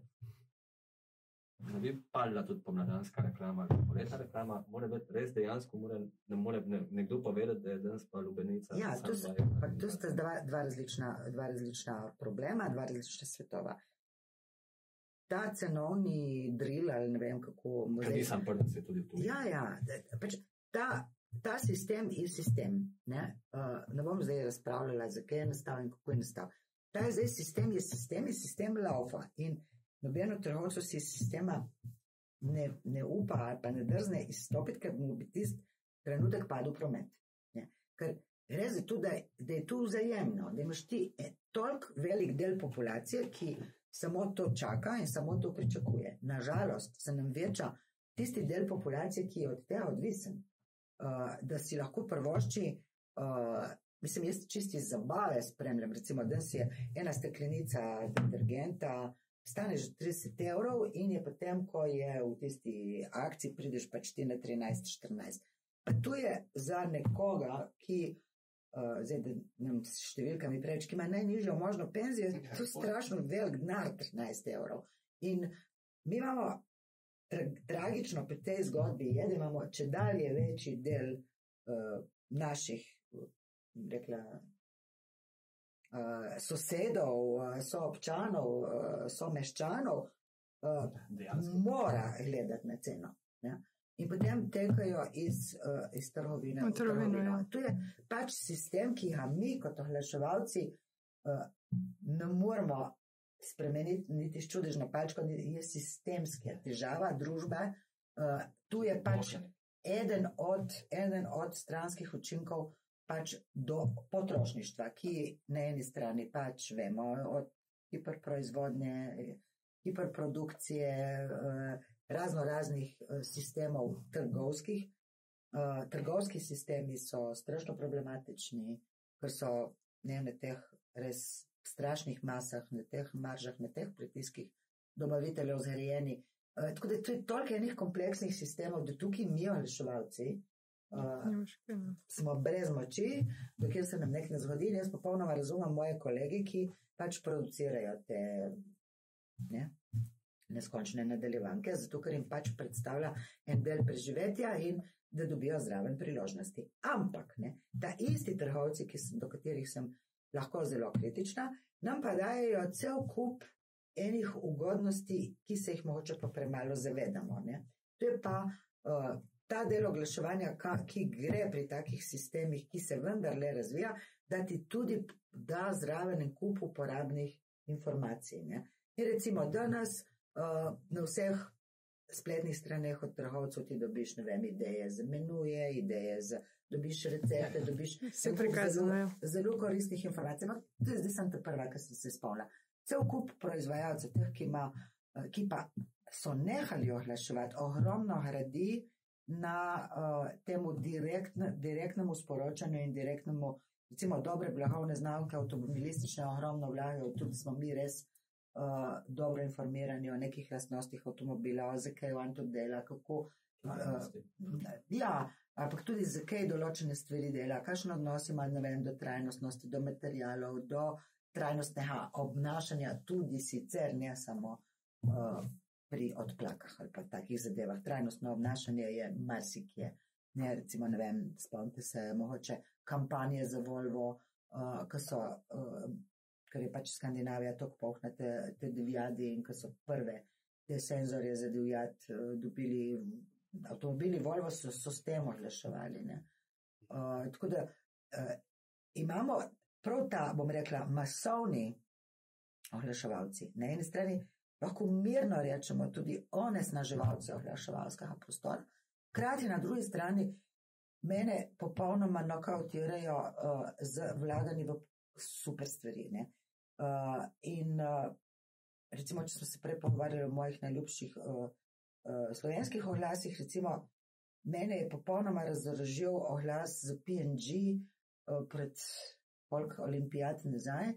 E: bi palila tudi pomladanska reklama, poletna reklama, mora biti res dejansko, ne more nekdo povedati, da je danes pa lubenica.
B: Ja, to sta dva različna problema, dva različna svetova. Ta cenovni drill, ali ne vem kako...
E: Ker nisem prvi, se tudi tu.
B: Ja, pač ta sistem je sistem. Ne bom zdaj razpravljala, zakaj je nastal in kako je nastal. Ta zdaj sistem je sistem laufa in nobeno trgovcu si sistema ne upa ali pa ne drzne izstopiti, ker mu bi tisti trenutek padel promet. Ker res je to, da je to vzajemno, da imaš ti toliko velik del populacije, ki samo to čaka in samo to pričakuje. Nažalost se nam veča tisti del populacije, ki je od tega odvisen, da si lahko prvošči, mislim, jaz čisti zabave spremljam, recimo, danes je ena steklenica detergenta, stane že 30 evrov in je potem, ko je v tisti akciji, prideš pač ti na 13-14. Pa to je za nekoga, ki zdaj, da nam številkami preč, ki ima najnižjo možno penzijo, to je strašno velik denar, 13 evrov. In mi imamo tragično pri tej zgodbi je, da imamo če dalje večji del naših, rekla, sosedov, soobčanov, someščanov, mora gledati na ceno. Ne? In potem tekajo iz trgovine v trgovino. To je pač sistem, ki ga mi kot oglaševalci ne moramo spremeniti niti s čudežno palčko, je sistemska težava družbe. Tu je pač eden od stranskih učinkov pač do potrošništva, ki na eni strani pač vemo od hiperproizvodnje, hiperprodukcije, raznih sistemov trgovskih. Trgovski sistemi so strašno problematični, ker so na teh res strašnih masah, na teh maržah, na teh pritiskih dobaviteljev zgrajeni. Tako da to je toliko enih kompleksnih sistemov, da tukaj mi oglaševalci smo brez moči, dokler se nam nekaj ne zgodi. Jaz popolnoma razumem moje kolegi, ki pač producirajo te neskončne nadaljevanke, zato ker jim pač predstavlja en del preživetja in da dobijo zraven priložnosti. Ampak, ta isti trgovci, do katerih sem lahko zelo kritična, nam pa dajejo cel kup enih ugodnosti, ki se jih mogoče pa premalo zavedamo. To je pa ta del oglaševanja, ki gre pri takih sistemih, ki se vendarle razvija, da ti tudi da zraven en kup uporabnih informacij. In recimo danes na vseh spletnih straneh od trgovcev ti dobiš, ideje za menuje, dobiš recepte, dobiš zelo koristnih informacij. No, zdaj sem ta prva, ki sem se spomnila. Cel kup proizvajalcev, teh, ki pa so nehali oglaševati, ogromno gradi na temu direktnemu sporočanju in direktnemu, recimo dobre blagovne znamke, avtomobilistične, ogromno vlagajo, tudi smo mi res dobro informirani o nekih lastnostih avtomobila, zakaj on to dela, kako ampak tudi zakaj določene stvari dela, kakšen odnos ima, do trajnostnosti, do materialov, do trajnostnega obnašanja, tudi sicer ne samo pri odplakah ali pa takih zadevah. Trajnostno obnašanje je marsikje. Recimo, spomnite se mogoče kampanje za Volvo, ker je pač Skandinavija toliko polna te divjadi in ker so prve te senzorje za divjad dobili avtomobili Volvo, so s tem oglaševali. Tako da imamo prav ta, bom rekla, masovni oglaševalci. Na eni strani lahko mirno rečemo tudi onesnaževalce oglaševalskega prostora. Hkrati na drugi strani mene popolnoma nokautirajo z vlaganji v super stvari. In recimo, če smo se prej pogovarjali o mojih najljubših slovenskih oglasih, recimo, mene je popolnoma razdražil oglas z P&G pred koliko olimpijad nazaj,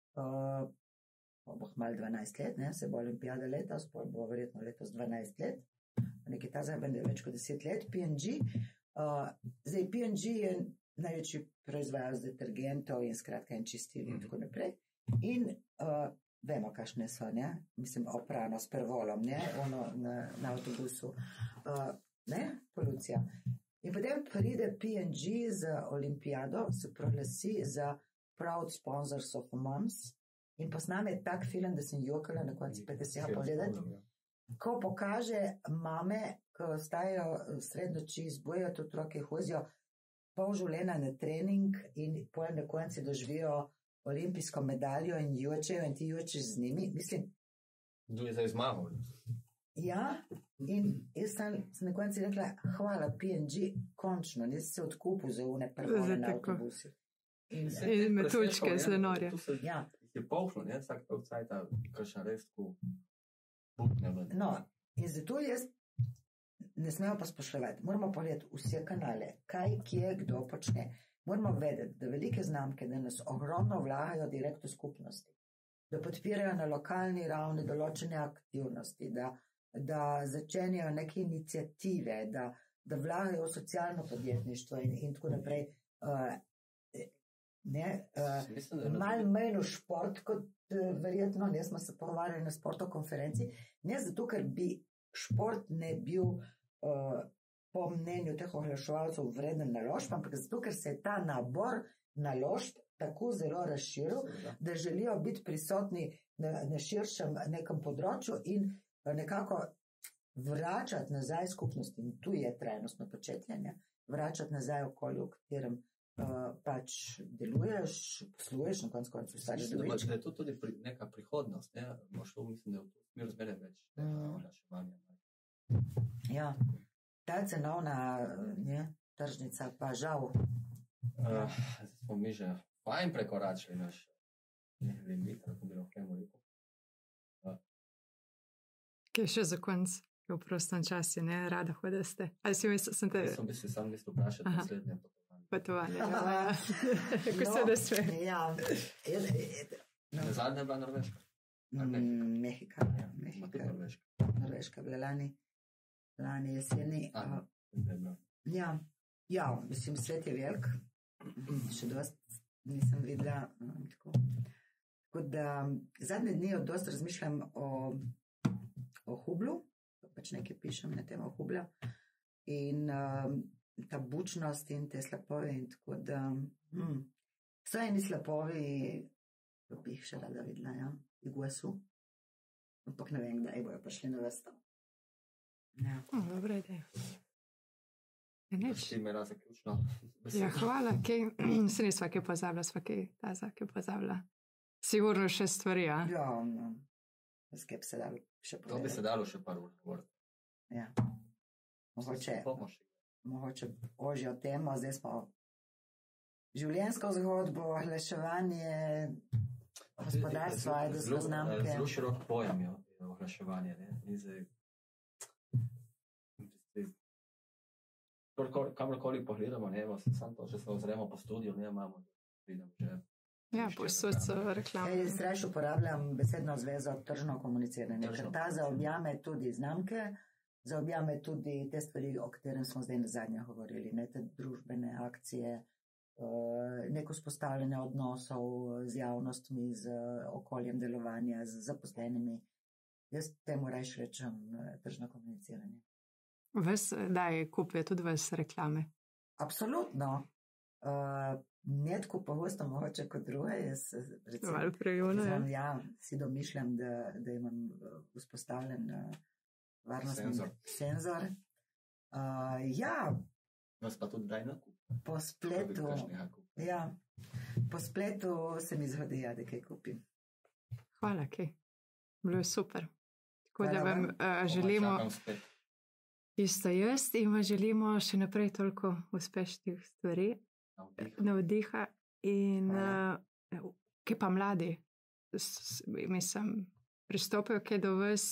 B: bo malo 12 let, se bo olimpijada letos, bo verjetno letos 12 let, nekaj ta zdaj bo več kot 10 let, P&G. Zdaj, P&G je največji proizvajalec detergentov in skratka in čistil in tako naprej. In vemo, kakšne so, mislim, oprano s pervolom, ono na avtobusu, polucija. In potem pride P&G z olimpijado, se proglasi za proud sponsors of moms in posname tak film, da sem jokala, na koncu pa se ga pogledati, ko pokaže mame, ko stajajo srednoči, zbojajo otroke, hozijo pol življenja na trening in pol na koncu doživijo olimpijsko medaljo in jočejo in ti jočeš z njimi. Mislim,
E: kdo je zdaj zmagal?
B: Ja, in jaz sem na koncu rekla, hvala P&G, končno, jaz se odkupil za une prvole na avtobusi.
A: In metučke z norja.
B: Ja.
E: Je polšlo, vsak cajta, kakšen res butne.
B: No, in zato jaz ne smemo posploševati. Moramo pogledati vse kanale, kaj, kje, kdo počne. Moramo vedeti, da velike znamke danes ogromno vlagajo direkt v skupnosti, da podpirajo na lokalni ravni določene aktivnosti, da začenjajo neke iniciative, da vlagajo v socialno podjetništvo in tako naprej. Malo manj v šport, kot verjetno, ne smo se pogovarjali na sportokonferenci, ne zato, ker bi šport ne bil po mnenju teh oglaševalcev vreden naložb, ampak zato, ker se je ta nabor naložb tako zelo razširil, da želijo biti prisotni na širšem nekem področju in nekako vračati nazaj skupnosti. In tu je trajnostno početljanje. Vračati nazaj okolje, v katerem pač deluješ, posluješ, na koncu koncev ustvarjaš dobiček.
E: Mislim, da je to tudi neka prihodnost. Ne? Mislim, da je v to smer zmeraj več oglaševanja.
B: Ja, ta cenovna tržnica pa žal.
E: Smo mi že fajn prekoračili naš limit, kako bi lahko rekel.
A: Kaj še za konc? V prostem času, ne, rada hodeste. Ali si mislil, sem te...
E: Sem bi se sam mislil vprašati naslednje
A: potovanje. Kako se da sve?
B: Ja.
E: Na zadnje je bila Norveška?
B: Mehika.
E: Norveška
B: je bila lani jeseni. Ja, mislim, svet je velik. Še dost nisem videla. Tako da zadnje dni dost razmišljam o Hublu. Pač nekaj pišem na temo Hubla in ta bučnost in te slapovi in tako da so eni slapovi, pa bi jih še rada videla, ja, Iguasu, ampak ne vem, kdaj bojo prišli na vrsto. Ja.
A: Dobra ideja.
E: Ti me zaključno.
A: Ja, hvala, se nisva kaj pozabila, sva kaj taza, kaj pozabila. Sigurno še stvari, ja?
B: Ja, skaj bi se dalo še povedati.
E: To bi se dalo še par ur govoriti.
B: Ja. Mogoče ožjo temo, zdaj smo življenjsko zgodbo, oglaševanje, gospodarstvo, ajde znamke.
E: Zelo širok pojem je oglaševanje, ne? Kamorkoli pogledamo, ne, sam to, če se ozremo po studiju, ne, imamo, vidim, že
A: ja, posod so reklame.
B: Jaz raje uporabljam besedno zvezo tržno komuniciranje, ker ta zaobjame tudi znamke, zaobjame tudi te stvari, o katerem smo zdaj na zadnje govorili, ne, te družbene akcije, neko spostavljanje odnosov z javnostmi, z okoljem delovanja, z zaposlenimi. Jaz temu raje rečem tržno komuniciranje.
A: Ves, daj, kupijo tudi vas reklame?
B: Absolutno. Ne tako pogosto mogoče kot druge. Jaz
A: recimo,
B: si domišljam, da imam vzpostavljen varnostni senzor. Ja.
E: Vas pa tudi daj nakup.
B: Po spletu se mi zgodi, da kaj kupim.
A: Hvala, kaj. Bilo je super. Tako da vam želimo... Isto jaz in vam želimo še naprej toliko uspešnih stvari, navdiha in kaj pa mladi, mislim, pristopijo kaj do vas?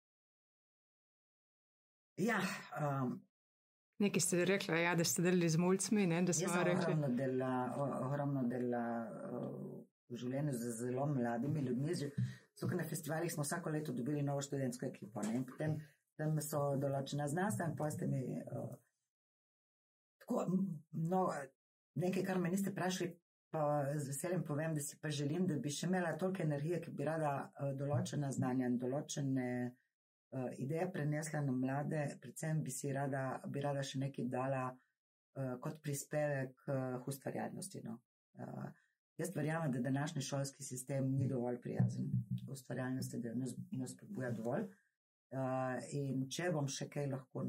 B: Ja.
A: Nekaj ste rekli, ja, da ste delali z mulcmi, ne, da smo rekli.
B: Ogromno dela v življenju z zelo mladimi ljudmi. Tukaj na festivalih smo vsako leto dobili novo študentsko ekipo, ne, in potem tam so določena znanstvena, pa ste mi tako, nekaj, kar me niste vprašali, pa z veseljem povem, da si pa želim, da bi še imela toliko energije, ki bi rada določena znanja in določene ideje prenesla na mlade, predvsem bi rada še nekaj dala kot prispevek k ustvarjalnosti. No. Jaz verjamem, da današnji šolski sistem ni dovolj prijazen ustvarjalnosti, da ne spodbuja dovolj. In če bom še kaj lahko,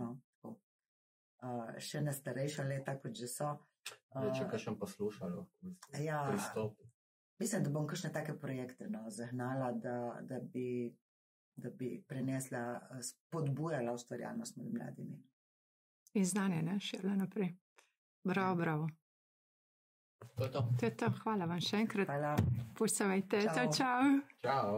B: še na starejša leta, kot že so.
E: Če kaj še poslušalo, pristopi.
B: Mislim, da bom kakšne take projekte zagnala, da bi prenesla, spodbujala ustvarjalnost med mladimi.
A: In znanje, ne, širila naprej. Bravo.
E: To je to.
A: Hvala vam še enkrat.
B: Hvala.
A: Pusavajte. Čau.
E: Čau.